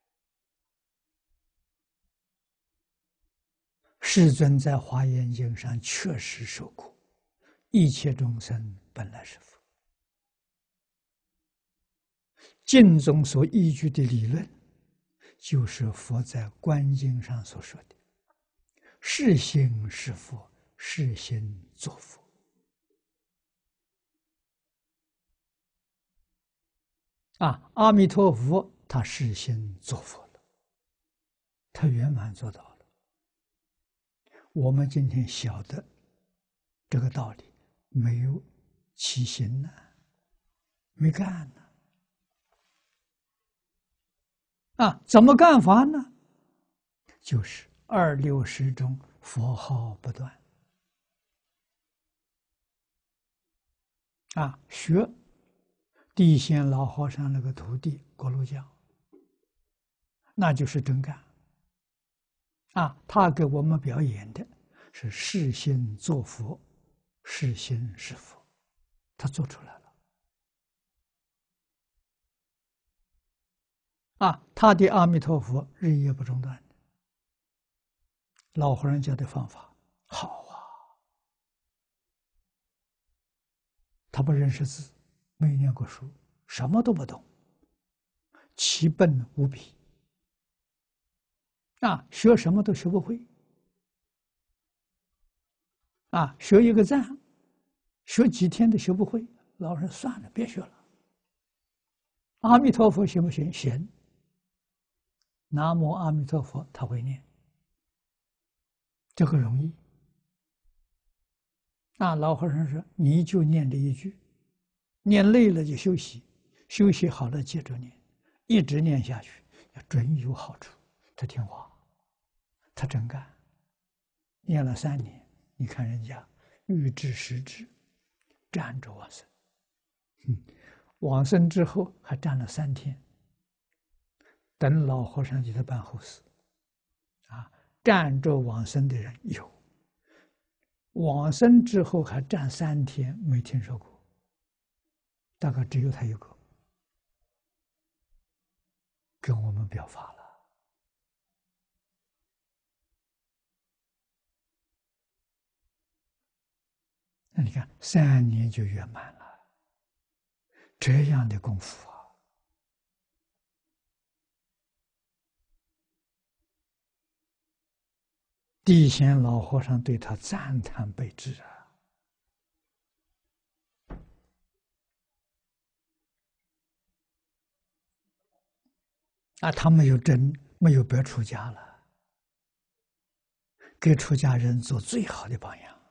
世尊在《华严经》上确实说过：“一切众生本来是佛。”经中所依据的理论，就是佛在观经上所说的：“是心是佛，是心作佛。”阿弥陀佛，他是心作佛了，他圆满做到了。我们今天晓得这个道理，没有起心呢，没干呢。怎么干法呢？就是二六时中佛号不断。学地仙老和尚那个徒弟锅炉匠，那就是真干。他给我们表演的是是心作佛，是心是佛，他做出来了。他的阿弥陀佛日夜不中断的。老和尚教的方法好啊，他不认识字，没念过书，什么都不懂，奇笨无比。学什么都学不会。学一个赞，学几天都学不会。老师算了，别学了。阿弥陀佛行不行？行。南无阿弥陀佛，他会念，这个容易。老和尚说：“你就念这一句，念累了就休息，休息好了接着念，一直念下去，准有好处。”他听话，他真干，念了3年。你看人家欲知时至，站着往生。往生之后还站了3天，等老和尚给他办后事。站着往生的人有，往生之后还站3天，没听说过，大概只有他一个，跟我们表法了。那你看3年就圆满了，这样的功夫地仙老和尚对他赞叹备至他没有别出家了，给出家人做最好的榜样。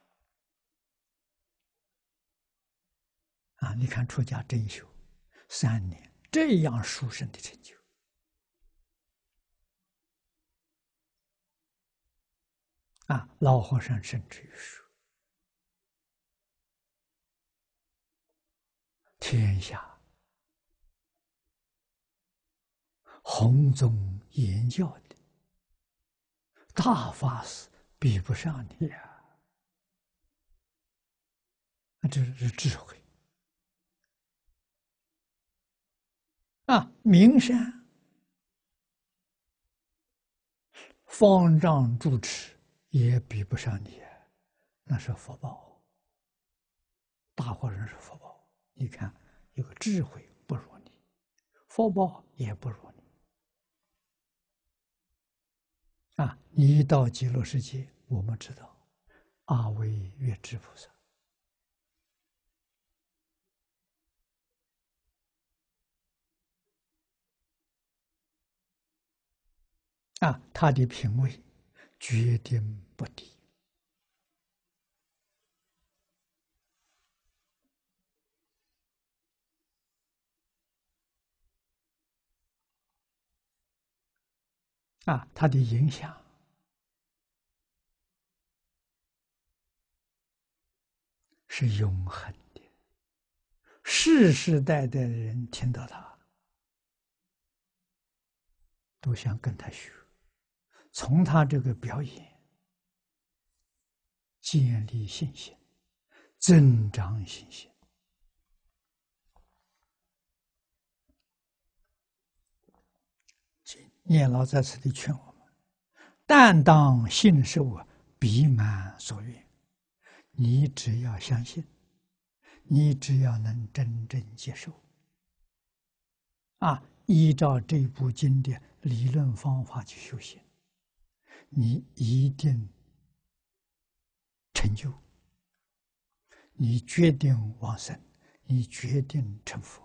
你看出家真修3年，这样殊胜的成就。老和尚甚至于说：“天下弘宗言教的大法师比不上你呀！”这是智慧。名山方丈住持也比不上你，那是福报。大和尚是福报，你看有个智慧不如你，福报也不如你。你一到极乐世界，我们知道阿惟越致菩萨。他的品位决定不低。他的影响是永恒的，世世代代的人听到他，都想跟他学，从他这个表演建立信心，增长信心。 念老在此地劝我们：但当信受，必满所愿。你只要相信，你只要能真正接受，依照这部经典理论方法去修行，你一定成就，你决定往生，你决定成佛。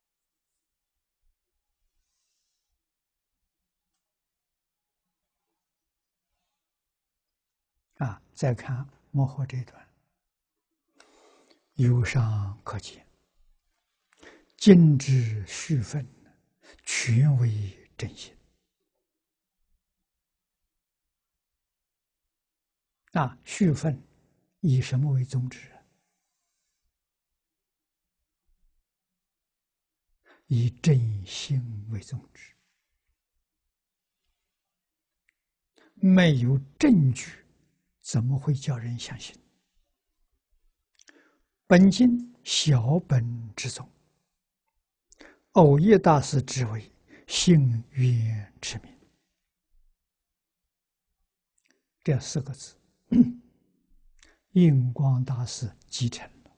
再看幕后这段，由上可见，经之续分，全为正心。续分以什么为宗旨？以正心为宗旨。没有证据，怎么会叫人相信？本经小本之宗，藕益大师之为信愿持名。这4个字，印光大师继承了。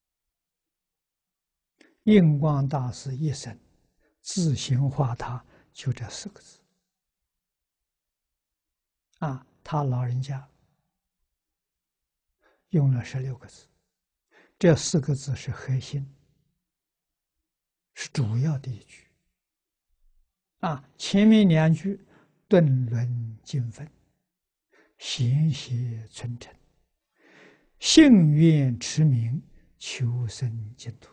印光大师一生自行化他，就这4个字。他老人家用了16个字，这4个字是核心，是主要的一句。前面2句顿论经分，贤邪存诚，信愿持名，求生净土。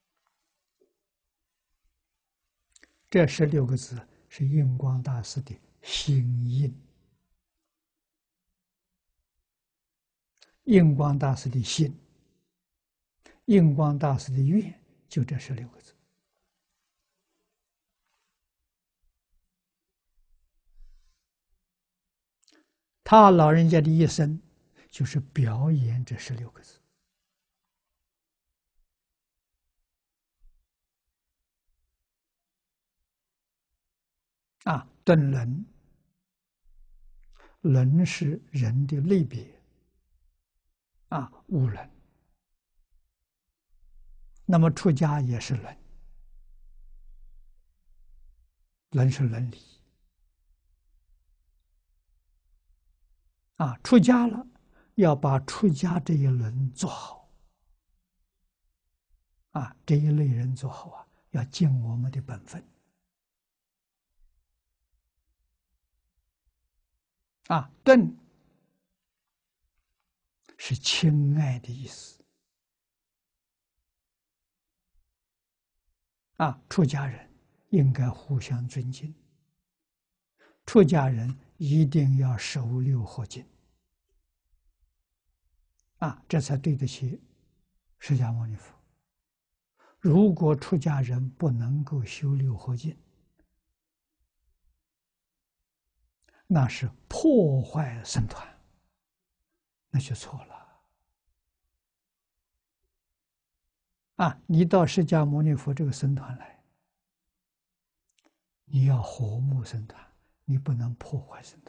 这16个字是印光大师的心印。印光大师的心，印光大师的愿，就这16个字。他老人家的一生就是表演这16个字。顿论，论是人的类别，悟论。那么出家也是论，论是伦理。出家了，要把出家这一轮做好。这一类人做好要尽我们的本分。顿是亲爱的意思。出家人应该互相尊敬，出家人一定要守6合敬，这才对得起释迦牟尼佛。如果出家人不能够修6合敬，那是破坏僧团，那就错了。你到释迦牟尼佛这个僧团来，你要和睦僧团，你不能破坏僧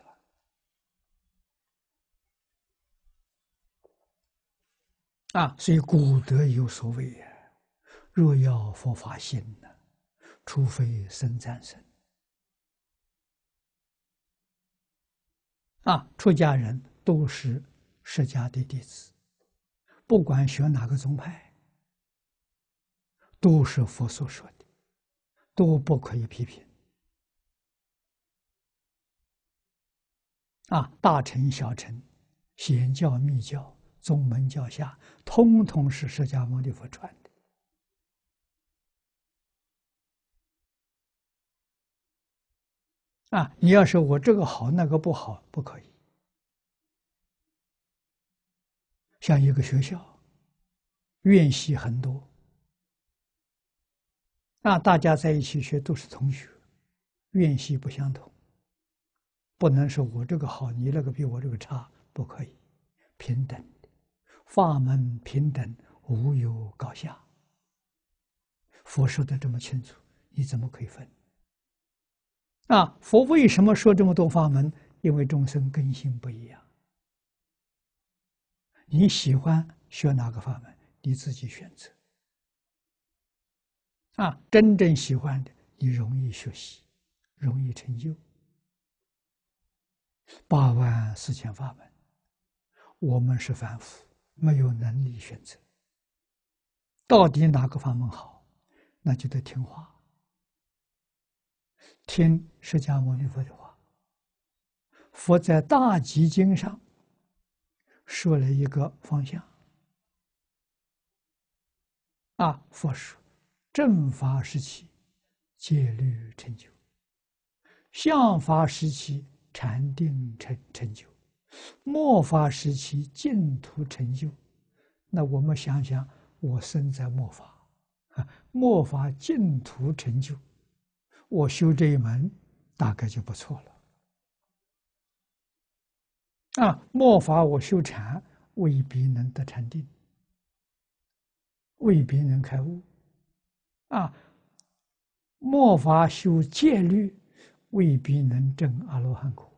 团。所以古德有所谓若要佛法兴呢，除非僧赞僧。出家人都是释迦的弟子，不管学哪个宗派，都是佛所说的，都不可以批评。大乘小乘、显教密教、宗门教下，通通是释迦牟尼佛传的。你要是我这个好那个不好，不可以。像一个学校，院系很多，大家在一起学都是同学，院系不相同，不能说我这个好，你那个比我这个差，不可以，平等的，法门平等，无有高下。佛说的这么清楚，你怎么可以分？ 佛为什么说这么多法门？因为众生根性不一样，你喜欢学哪个法门，你自己选择。真正喜欢的，你容易学习，容易成就。84000法门，我们是凡夫，没有能力选择。到底哪个法门好，那就得听话，听释迦牟尼佛的话。佛在大集经上说了一个方向。佛说正法时期戒律成就，相法时期禅定成就，末法时期净土成就。那我们想想，我生在末法，末法净土成就，我修这一门大概就不错了。末法我修禅未必能得禅定，未必能开悟。末法修戒律未必能证阿罗汉果。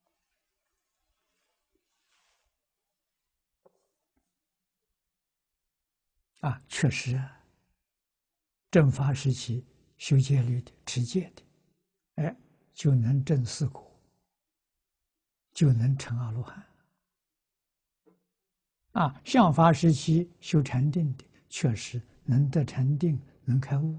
确实正法时期修戒律的、持戒的，就能证四果，就能成阿罗汉。相法时期修禅定的，确实能得禅定，能开悟。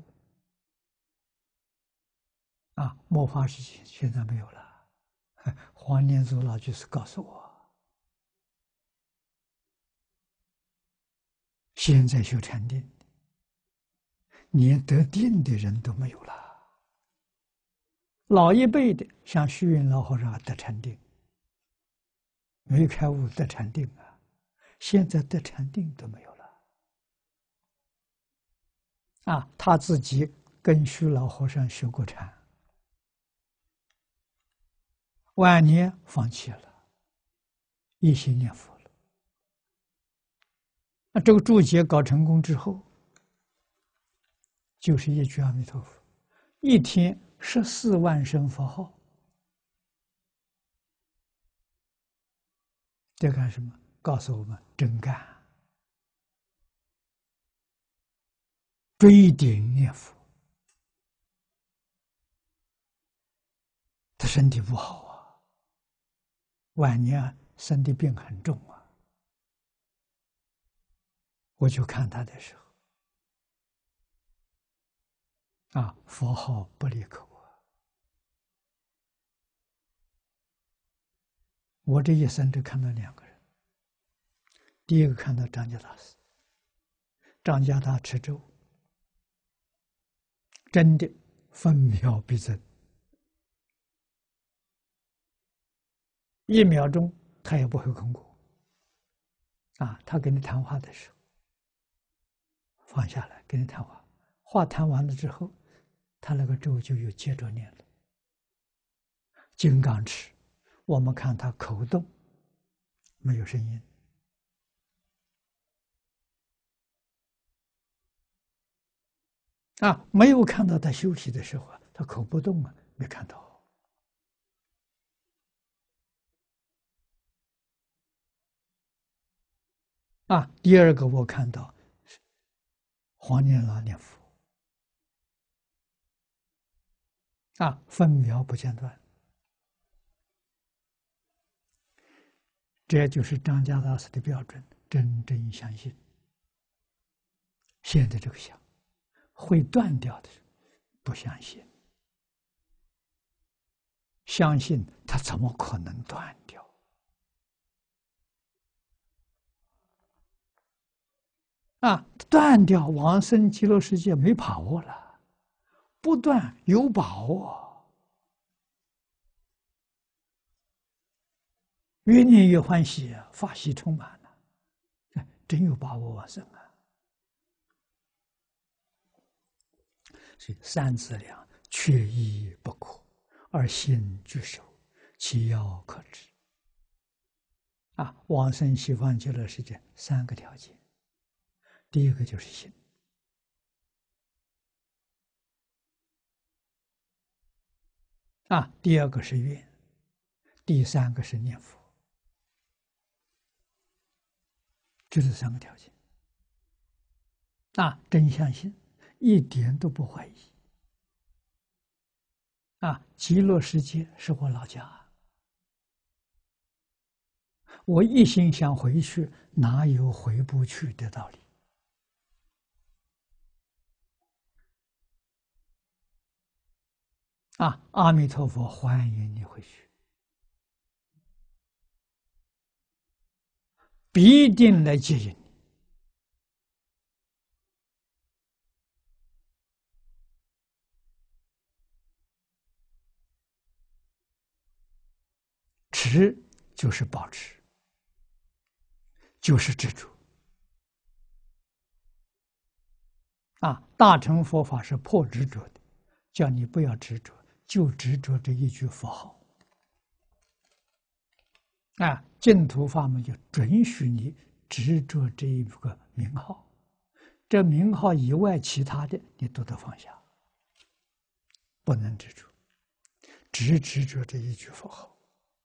末法时期现在没有了。黄念祖老居士告诉我，现在修禅定，连得定的人都没有了。老一辈的像虚云老和尚得禅定，没开悟得禅定现在得禅定都没有了。他自己跟虚老和尚学过禅，晚年放弃了，一心念佛了。这个注解搞成功之后，就是一句阿弥陀佛，一天14万声佛号。这干什么？告诉我们真干，追顶念佛。他身体不好晚年身体病很重我去看他的时候，佛号不离口我这一生只看到2个人，第一个看到张家大师，张家大持咒，真的分秒必争，1秒钟他也不会空过。他跟你谈话的时候，放下来跟你谈话，话谈完了之后，他那个咒就有接着念了。金刚持，我们看他口动，没有声音。没有看到他休息的时候他口不动没看到。第二个我看到黄念老念佛，分秒不间断。这就是张家大师的标准，真正相信。现在这个相会断掉的，不相信。相信他怎么可能断掉？断掉往生极乐世界没把握了，不断有把握，越念越欢喜法喜充满了，真有把握往生所以3资粮缺一不可，而心具守，其要可知。往生西方极乐世界3个条件，第一个就是心。 第二个是愿，第三个是念佛，就这三个条件。真相信，一点都不怀疑。极乐世界是我老家，我一心想回去，哪有回不去的道理？阿弥陀佛欢迎你回去，必定来接引你。持就是保持，就是执着。大乘佛法是破执着的，叫你不要执着，就执着这一句佛号。净土法门就准许你执着这一个名号，这名号以外其他的你都得放下，不能执着，只执着这一句佛号。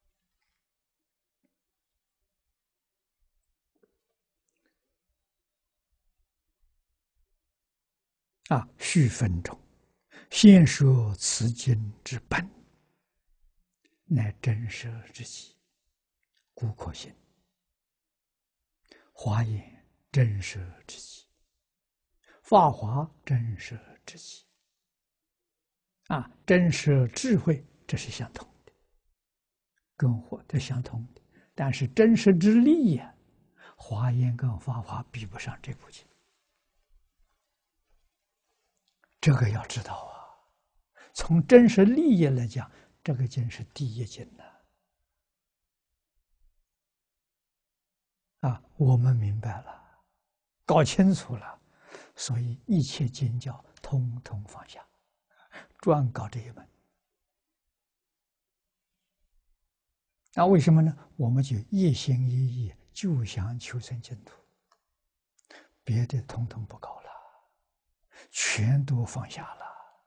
续分中，现说此经之本，乃真实之极，故可信。华严真实之极，法华真实之极。真实智慧这是相同的，跟火的相同的，但是真实之力呀，华严跟法华比不上这部经。这个要知道从真实利益来讲，这个经是第一经我们明白了，搞清楚了，所以一切经教通通放下，专搞这一门。为什么呢？我们就一心一意，就想求生净土，别的通通不搞了，全都放下了。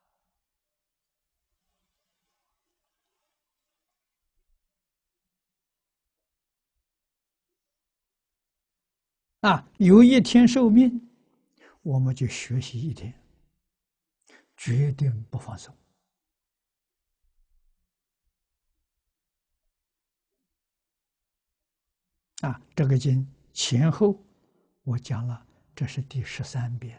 有一天寿命，我们就学习一天，决定不放松。这个经前后我讲了，这是第13遍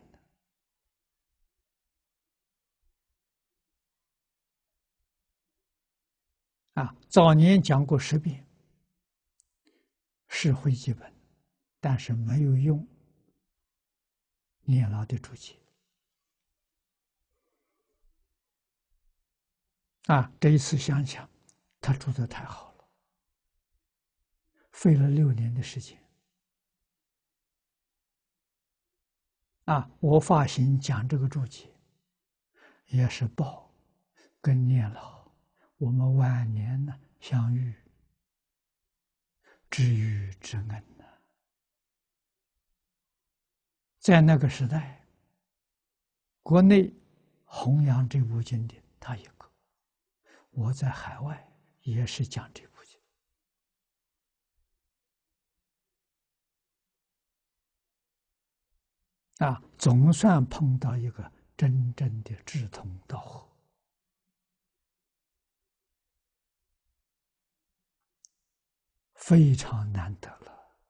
早年讲过10遍，是会记本，但是没有用念老的注解。这一次想想，他注得太好了，费了6年的时间。我发心讲这个注解，也是报跟念老我们晚年呢相遇，知遇之恩在那个时代，国内弘扬这部经典，他一个；我在海外也是讲这部经。总算碰到一个真正的志同道合，非常难得了。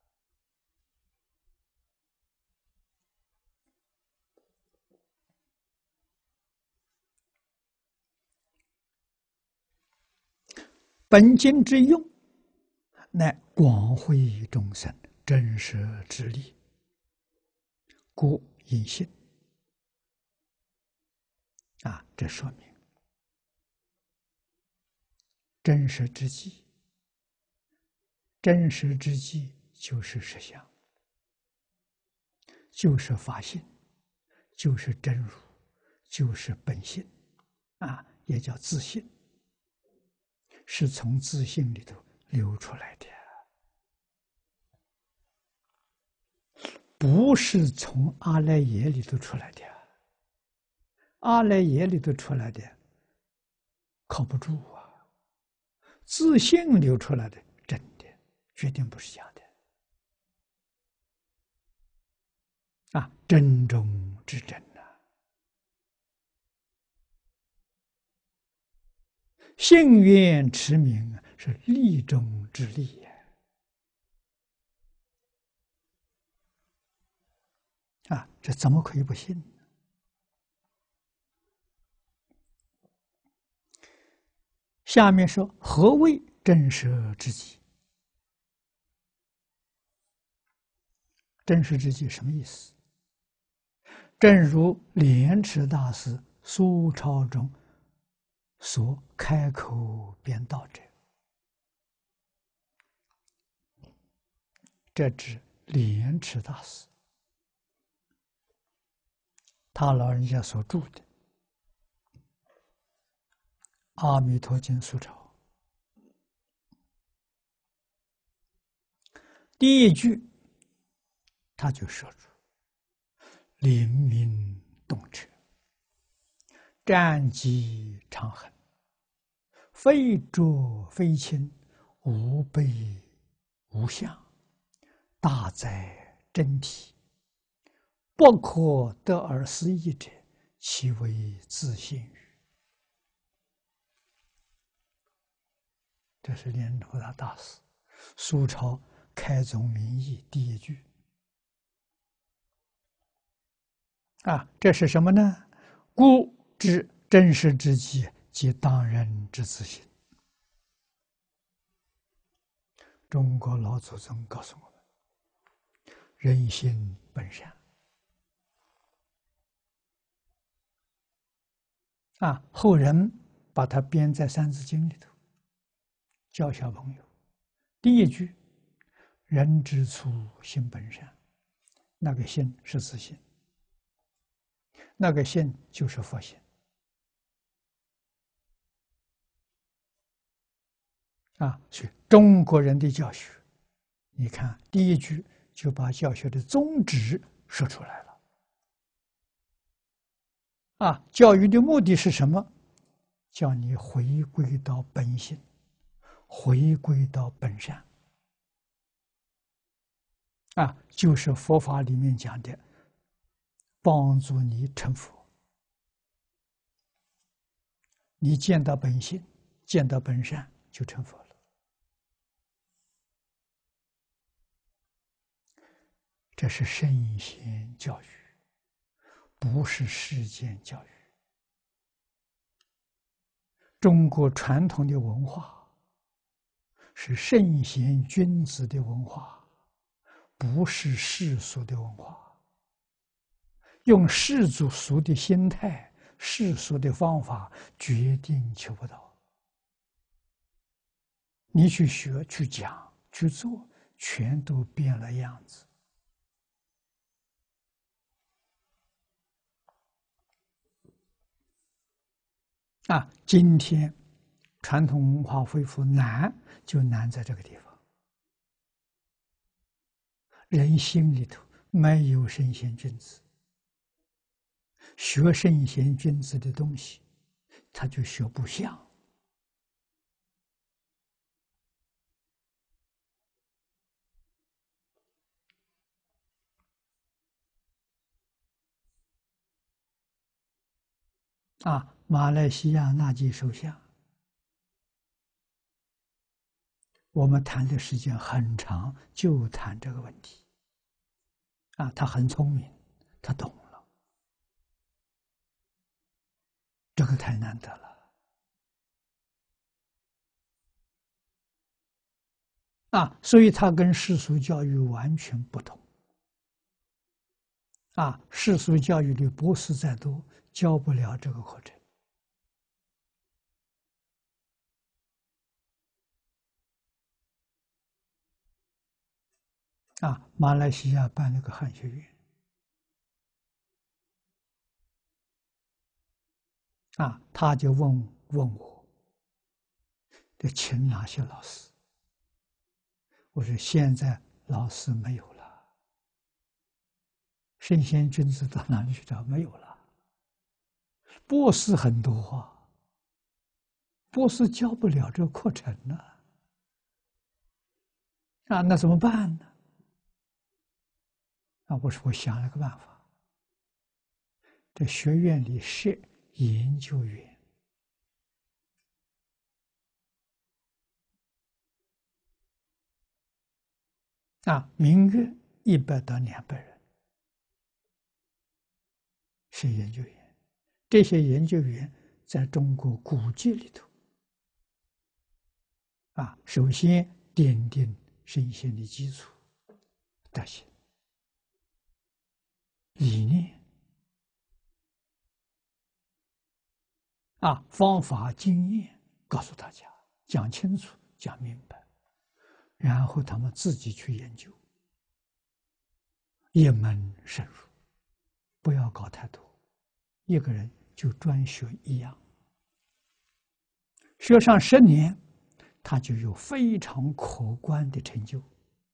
本经之用，乃广惠众生，真实之理，故应信。这说明真实之际，真实之际就是实相，就是法性，就是真如，就是本性，也叫自性，是从自性里头流出来的，不是从阿赖耶里头出来的。阿赖耶里头出来的靠不住自信流出来的真的，决定不是假的。真中之真呐，信愿持名是利中之利呀！这怎么可以不信呢？下面说何谓真实之极？真实之极什么意思？正如莲池大师苏超中所开口辩道者，这指莲池大师他老人家所著的《阿弥陀经》苏超，第一句他就说出灵明动彻，战机长横，非浊非清，无悲无相，大在真体，不可得而思议者，其为自信语。这是莲池大师苏超开宗明义第一句。这是什么呢？故知真实之极，即当人之自性。中国老祖宗告诉我们，人心本善。后人把它编在《三字经》里头，教小朋友。第一句，人之初，性本善，那个性是自性，那个性就是佛性。所以中国人的教学，你看第一句就把教学的宗旨说出来了。教育的目的是什么？叫你回归到本性，回归到本善。就是佛法里面讲的，帮助你成佛。你见到本性，见到本善，就成佛了。这是圣贤教育，不是世间教育。中国传统的文化是圣贤君子的文化，不是世俗的文化。用世俗的心态、世俗的方法，决定求不到。你去学、去讲、去做，全都变了样子。今天传统文化恢复难，就难在这个地方。人心里头没有圣贤君子，学圣贤君子的东西，他就学不像。马来西亚纳吉首相，我们谈的时间很长，就谈这个问题。他很聪明，他懂了，这个太难得了。所以他跟世俗教育完全不同。世俗教育的博士再多，教不了这个课程。马来西亚办了个汉学院。他就问我，得请哪些老师？我说现在老师没有了，圣贤君子到哪里去找？没有了。博士很多博士教不了这个课程呢，那怎么办呢？我说我想了个办法，这学院里设研究员，名额100到200人是研究员，这些研究员在中国古籍里头，首先奠定圣贤的基础、德行、理念，方法经验告诉大家，讲清楚、讲明白，然后他们自己去研究，一门深入，不要搞太多，一个人就专学一样，学上10年，他就有非常可观的成就。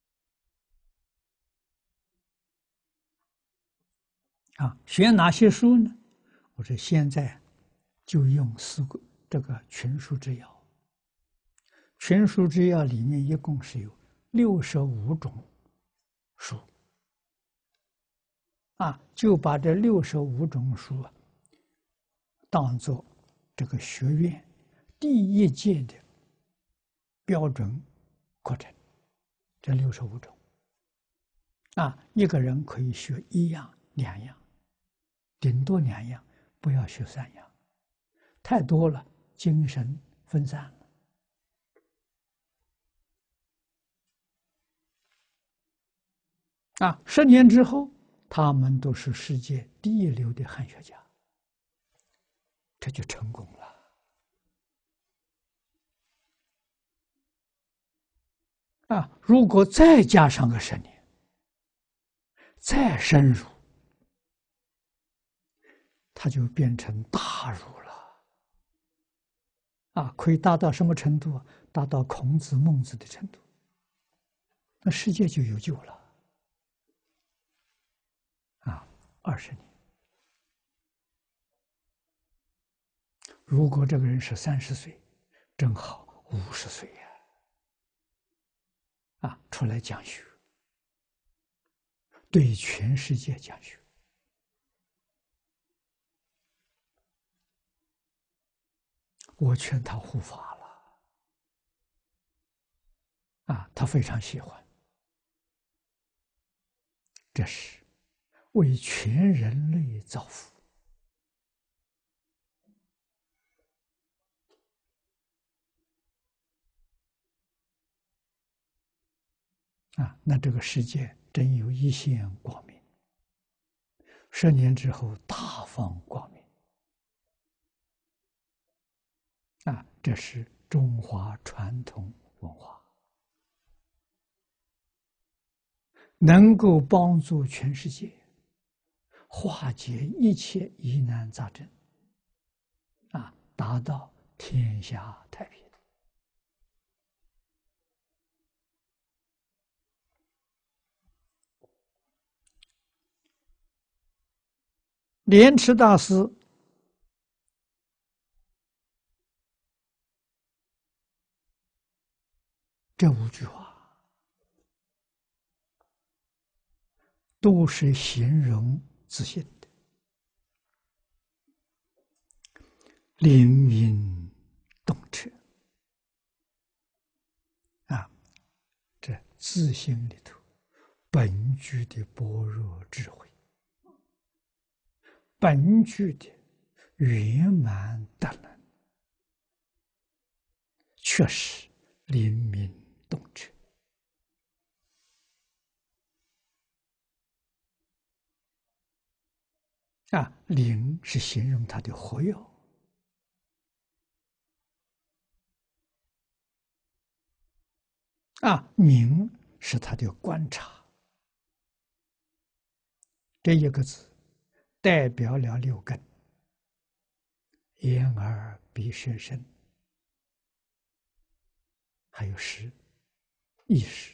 学哪些书呢？我说现在就用这个群书之要。群书之要里面一共是有65种书，就把这65种书当做这个学院第1届的标准课程，这65种，一个人可以学1样、2样，顶多2样，不要学3样，太多了，精神分散了。10年之后，他们都是世界第一流的汉学家，这就成功了。如果再加上个10年，再深入，他就变成大儒了。可以达到什么程度？达到孔子、孟子的程度，那世界就有救了。20年，如果这个人是30岁，正好50岁出来讲学，对全世界讲学。我劝他护法了，他非常喜欢，这是为全人类造福。那这个世界真有一线光明，10年之后大放光明。这是中华传统文化，能够帮助全世界化解一切疑难杂症，达到天下太平。莲池大师这5句话都是形容自信的，灵敏动彻，这自信里头本具的般若智慧，本具的圆满德能，确实灵敏动彻。灵是形容他的活跃，明是他的观察。这1个字代表了6根：眼、耳、鼻、舌、身，还有识、意识。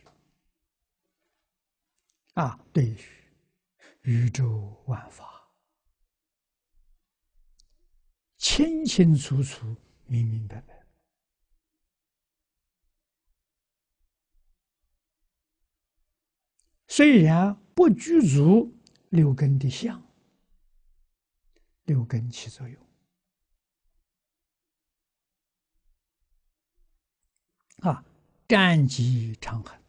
对于宇宙万法，清清楚楚、明明白白。 虽然不具足六根的相，六根起作用啊，湛极常恒，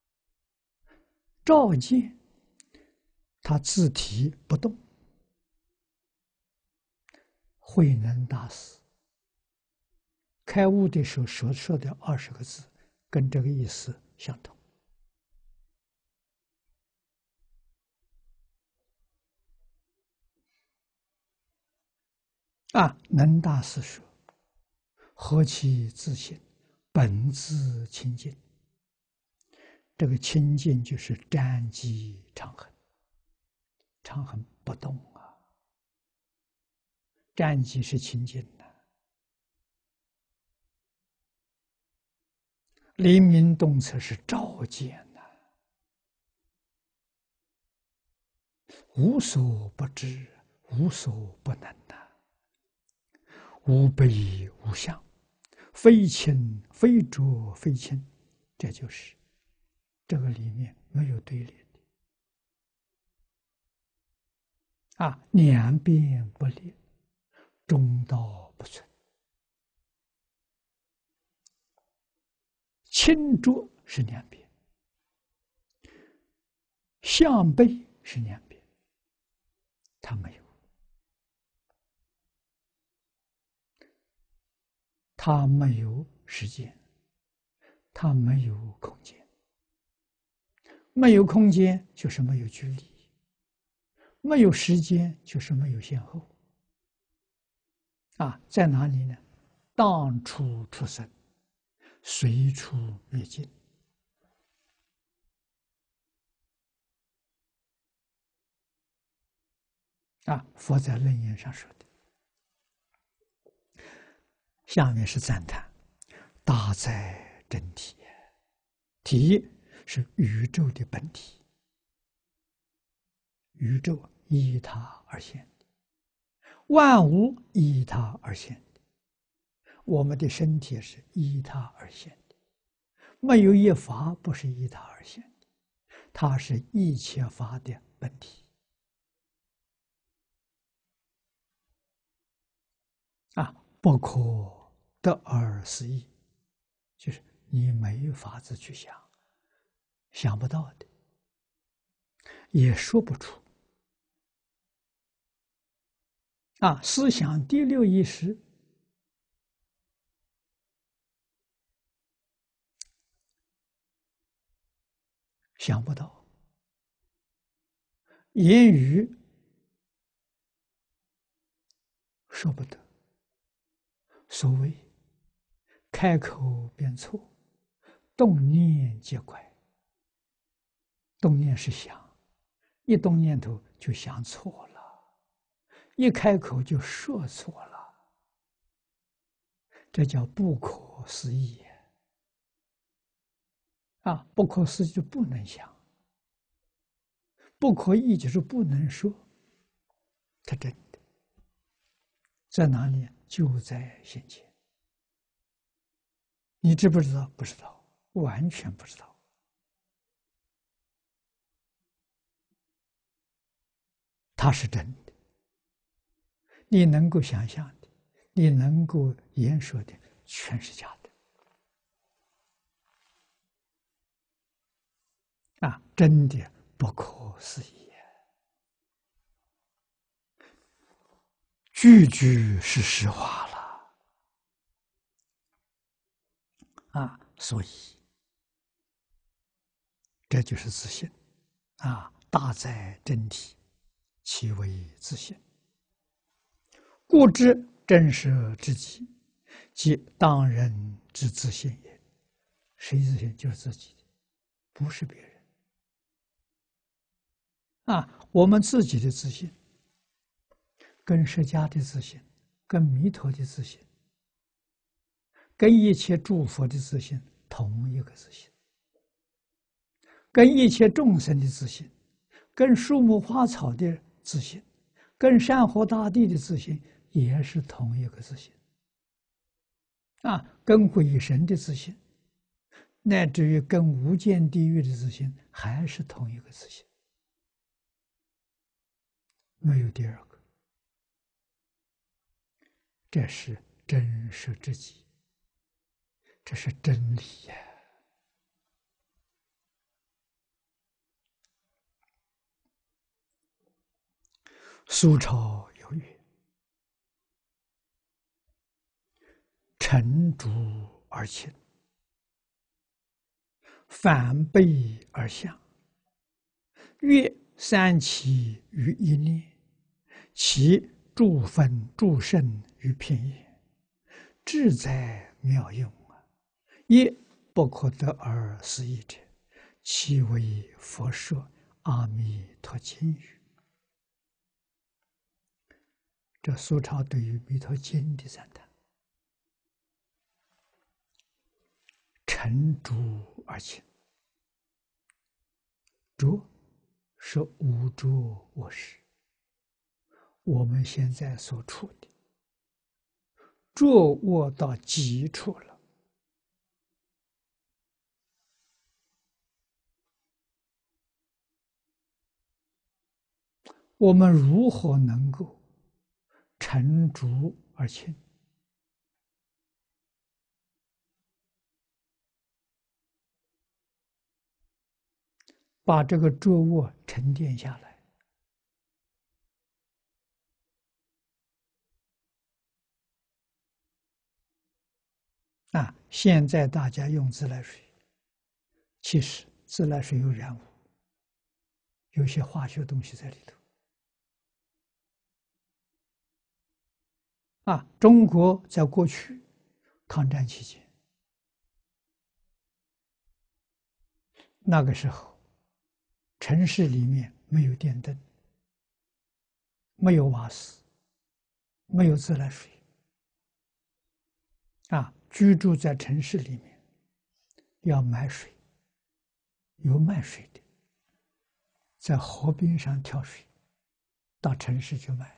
照见他自体不动。慧能大师开悟的时候所说的20个字，跟这个意思相同。能大师说：“何其自信，本自清净。”这个清净就是湛极常恒，常恒不动啊。湛极是清净的，灵明洞彻是照见的，无所不知，无所不能的，无悲无相，非轻非浊非轻，这就是这个里面没有对立的两边不裂，中道不存。清浊是两边，向背是两边，它没有，它没有时间，它没有空间，没有空间就是没有距离，没有时间就是没有先后。在哪里呢？当处出生，随处灭尽。佛在楞严上说的。下面是赞叹：大在真体，体是宇宙的本体，宇宙依它而现的，万物依它而现的，我们的身体是依它而现的，没有一法不是依它而现的，它是一切法的本体。不可得而思议，就是你没法子去想，想不到的，也说不出。思想第六意识想不到，言语说不得。所谓开口便错，动念皆怪。动念是想，一动念头就想错了，一开口就说错了，这叫不可思议。不可思议就不能想，不可议就是不能说，它真的在哪里？就在现前。你知不知道？不知道，完全不知道。它是真的，你能够想象的，你能够言说的，全是假的。真的不可思议，句句是实话了。所以这就是自信。大在真体，其为自信。故知真实之极，即当人之自信也。谁自信？就是自己的，不是别人。我们自己的自信，跟释迦的自信，跟弥陀的自信，跟一切诸佛的自信同一个自信，跟一切众生的自信，跟树木花草的自信，跟山河大地的自信也是同一个自信。跟鬼神的自信， 乃至于跟无间地狱的自性还是同一个自性，没有第二个。这是真实之极，这是真理呀！苏超有曰：“沉竹而清，反背而向，约三七于一念，其诸分诸圣于片叶，志在妙用啊！亦不可得而思议者，其为佛说阿弥陀经语。”这苏超对于《弥陀经》的赞叹：“沉着而清。着是无着我识，我们现在所处的着卧到极处了。我们如何能够沉着而清？把这个着卧沉淀下来。现在大家用自来水，其实自来水有染污，有些化学东西在里头。中国在过去抗战期间，那个时候城市里面没有电灯，没有瓦斯，没有自来水，居住在城市里面要买水，有卖水的，在河边上挑水，到城市去买。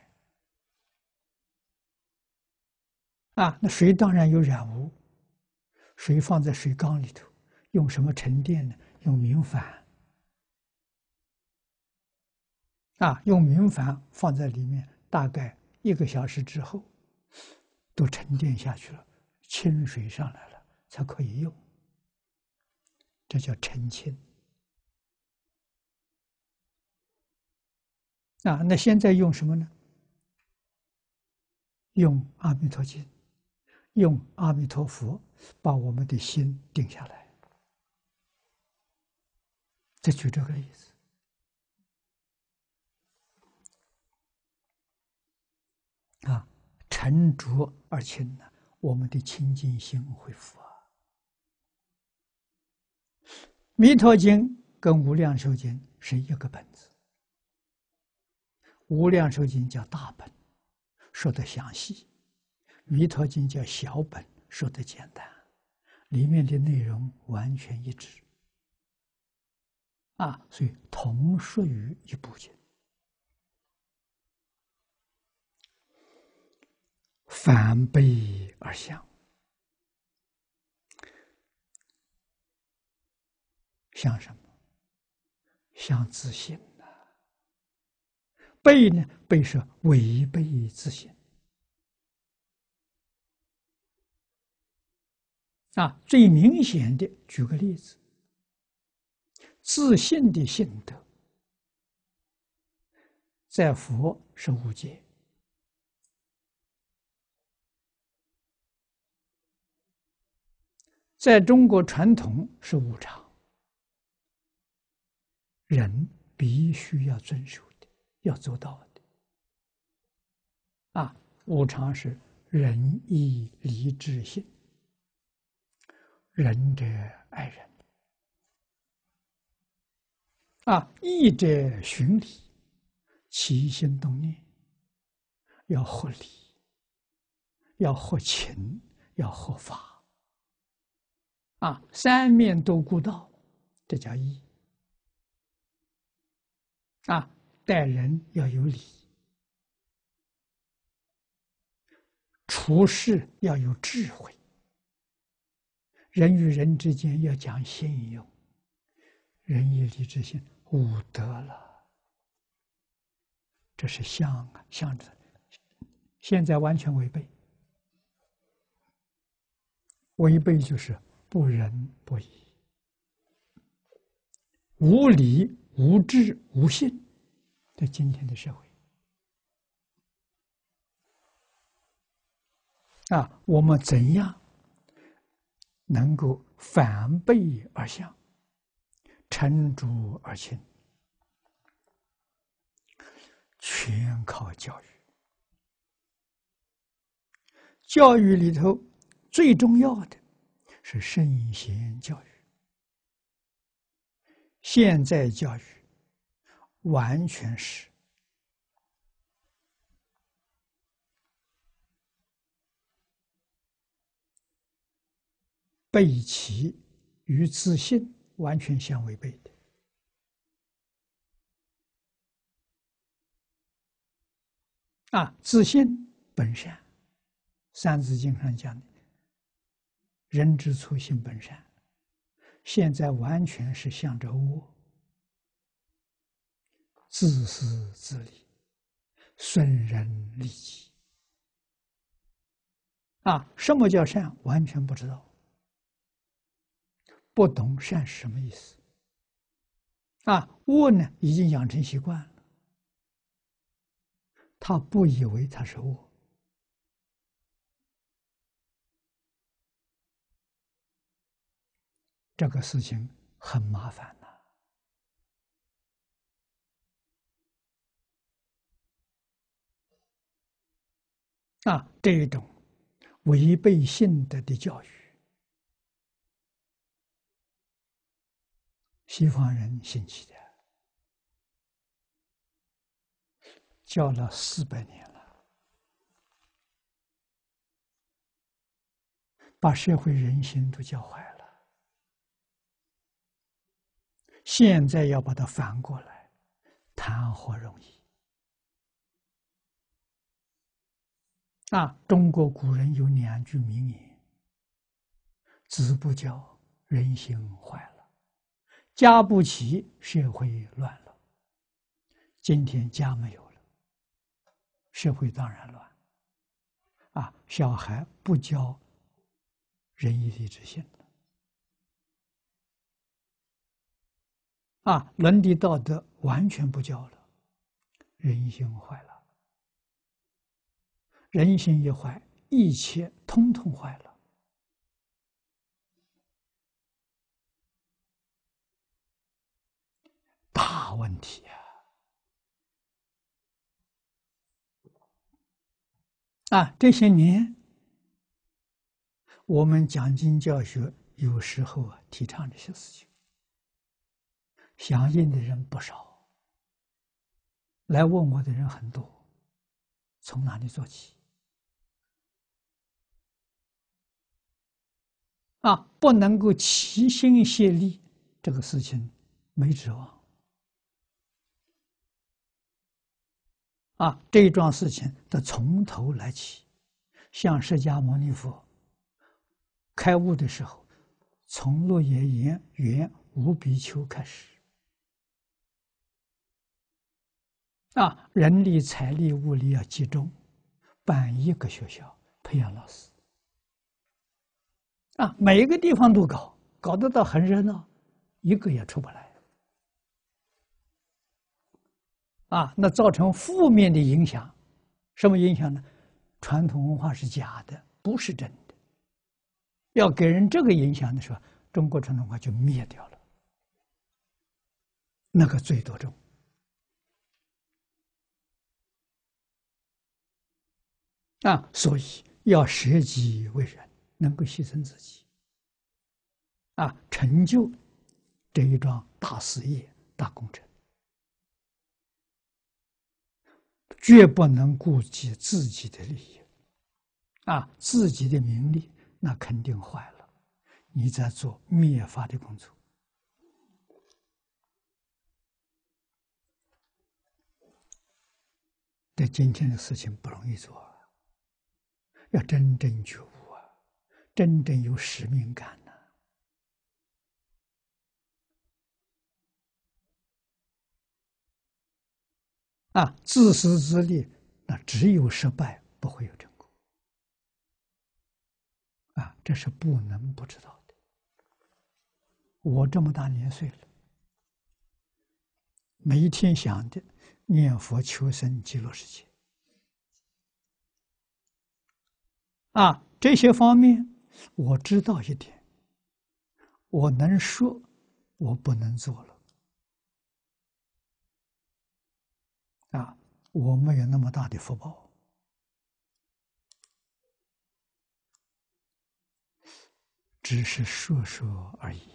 那水当然有染污，水放在水缸里头，用什么沉淀呢？用明矾。用明矾放在里面，大概1个小时之后，都沉淀下去了，清水上来了，才可以用。这叫澄清。那现在用什么呢？用阿弥陀经，用阿弥陀佛把我们的心定下来。再举这个例子。沉着而清呢，我们的清净心恢复弥陀经跟无量寿经是一个本子，无量寿经叫大本，说的详细；弥陀经叫小本，说的简单，里面的内容完全一致。所以同属于一部经。反背而向，向什么？向自性背呢？背是违背自性。最明显的，举个例子，自性的性德，在佛是无界，在中国传统是无常，人必须要遵守的，要做到的。无常是仁义礼智信，仁者爱人，义者循礼，起心动念要合理，要合情，要合法。三面都顾到，这叫义。待人要有礼，处事要有智慧， 人与人之间要讲信用，仁义礼智信五德了，这是象征。现在完全违背，违背就是不仁不义、无礼、无智、无信，在今天的社会我们怎样能够反背而向，沉着而亲？全靠教育。教育里头最重要的是圣贤教育。现在教育完全是背弃与自信完全相违背的。自信本善，《三字经》上讲的“人之初，性本善”，现在完全是向着恶，自私自利，损人利己。什么叫善？完全不知道，不懂善是什么意思。恶呢，已经养成习惯了，他不以为他是恶。这个事情很麻烦这一种违背性德的教育，西方人兴起的，教了400年了，把社会人心都教坏了。现在要把它反过来，谈何容易？中国古人有2句名言：子不教，人心坏了；家不齐，社会乱了。今天家没有了，社会当然乱。小孩不教仁义礼智信了，伦理道德完全不教了，人心坏了。人心一坏，一切通通坏了。大问题这些年我们讲经教学有时候提倡这些事情，响应的人不少，来问我的人很多，从哪里做起？不能够齐心协力，这个事情没指望。这一桩事情得从头来起。像释迦牟尼佛开悟的时候，从鹿野园五比丘开始，人力、财力、物力要集中，办1个学校，培养老师。每一个地方都搞得到很热闹，一个也出不来。那造成负面的影响，什么影响呢？传统文化是假的，不是真的。要给人这个影响的时候，中国传统文化就灭掉了，那个罪多重所以要舍己为人，能够牺牲自己，成就这一桩大事业、大工程，绝不能顾及自己的利益，自己的名利那肯定坏了，你在做灭法的工作。这今天的事情不容易做要真正觉悟真正有使命感自私自利，那只有失败，不会有成功。这是不能不知道的。我这么大年岁了，每一天想的念佛求生极乐世界。这些方面我知道一点，我能说，我不能做了。我没有那么大的福报，只是说说而已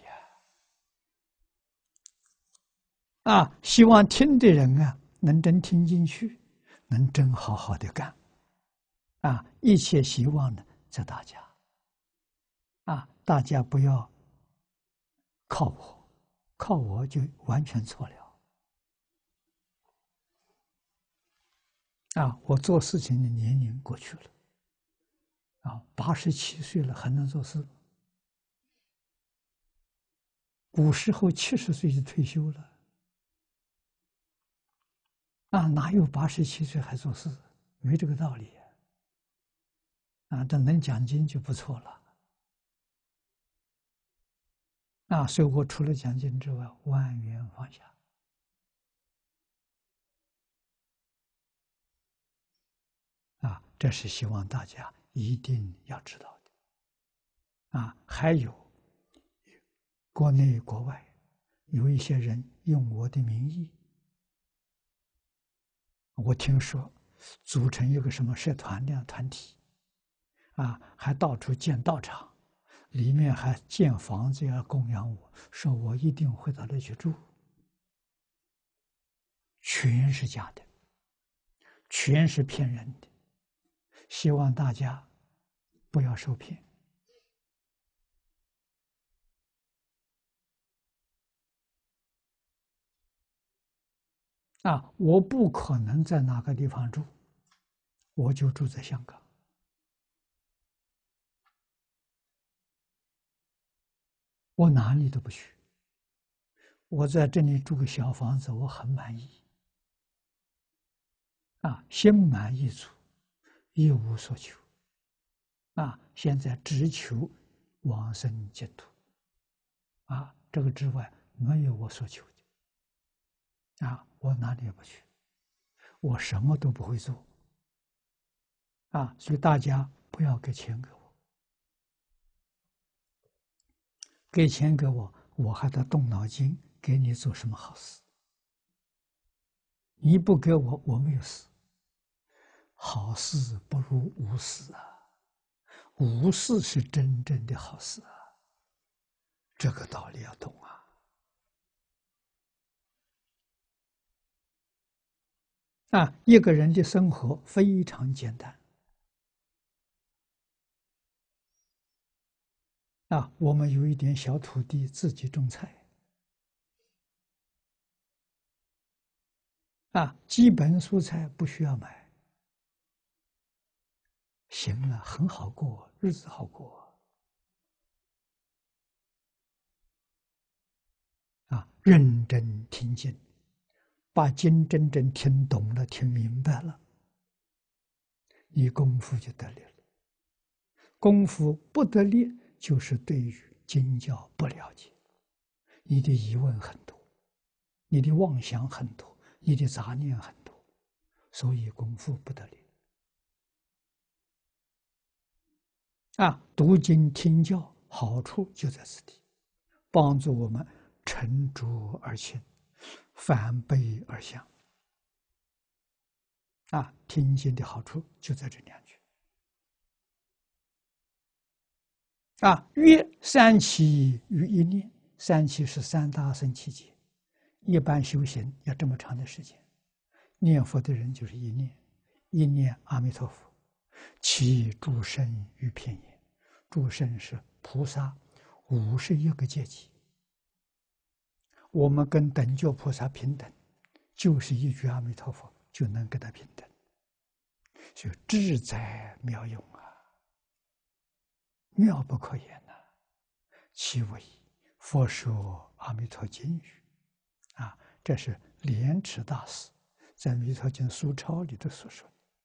希望听的人能真听进去，能真好好的干。一切希望呢在大家。大家不要靠我，靠我就完全错了。我做事情的年龄过去了。87岁了还能做事？古时候70岁就退休了。哪有87岁还做事？没这个道理。这能讲经就不错了。所以我除了讲经之外，万缘放下。这是希望大家一定要知道的。还有国内国外有一些人用我的名义，我听说组成一个什么社团的团体，还到处建道场，里面还建房子要供养我，说我一定会到那去住，全是假的，全是骗人的。希望大家不要受骗。我不可能在哪个地方住，我就住在香港。我哪里都不去，我在这里住个小房子，我很满意。心满意足，一无所求。现在只求往生净土。这个之外没有我所求的。我哪里也不去，我什么都不会做。所以大家不要给钱给我，给钱给我，我还得动脑筋给你做什么好事。你不给我，我没有事。好事不如无事无事是真正的好事这个道理要懂一个人的生活非常简单我们有一点小土地，自己种菜基本蔬菜不需要买，行了，很好过，日子好过认真听经，把经真正听懂了、听明白了，你功夫就得力了。功夫不得力，就是对于经教不了解，你的疑问很多，你的妄想很多，你的杂念很多，所以功夫不得力。读经听教好处就在此地，帮助我们沉着而清，反背而向。听经的好处就在这两句。约三期于一念，三期是三大圣七劫，一般修行要这么长的时间。念佛的人就是一念，一念阿弥陀佛，其诸圣于遍也。诸圣是菩萨51个阶级，我们跟等觉菩萨平等，就是一句阿弥陀佛就能跟他平等，就智在妙用妙不可言其为佛说阿弥陀经语这是莲池大师在《弥陀经疏钞》里头所说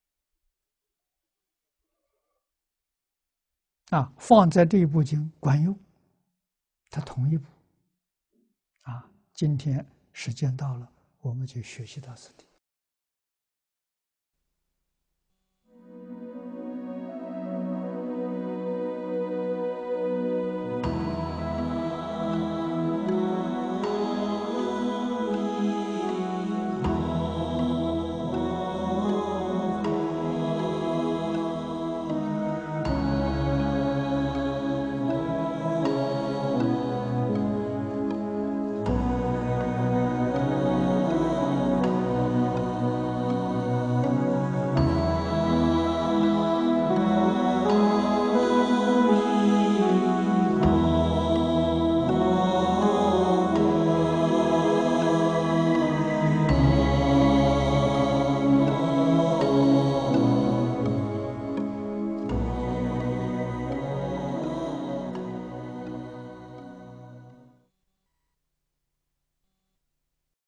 的放在这一部经管用，它同一部今天时间到了，我们就学习到此地。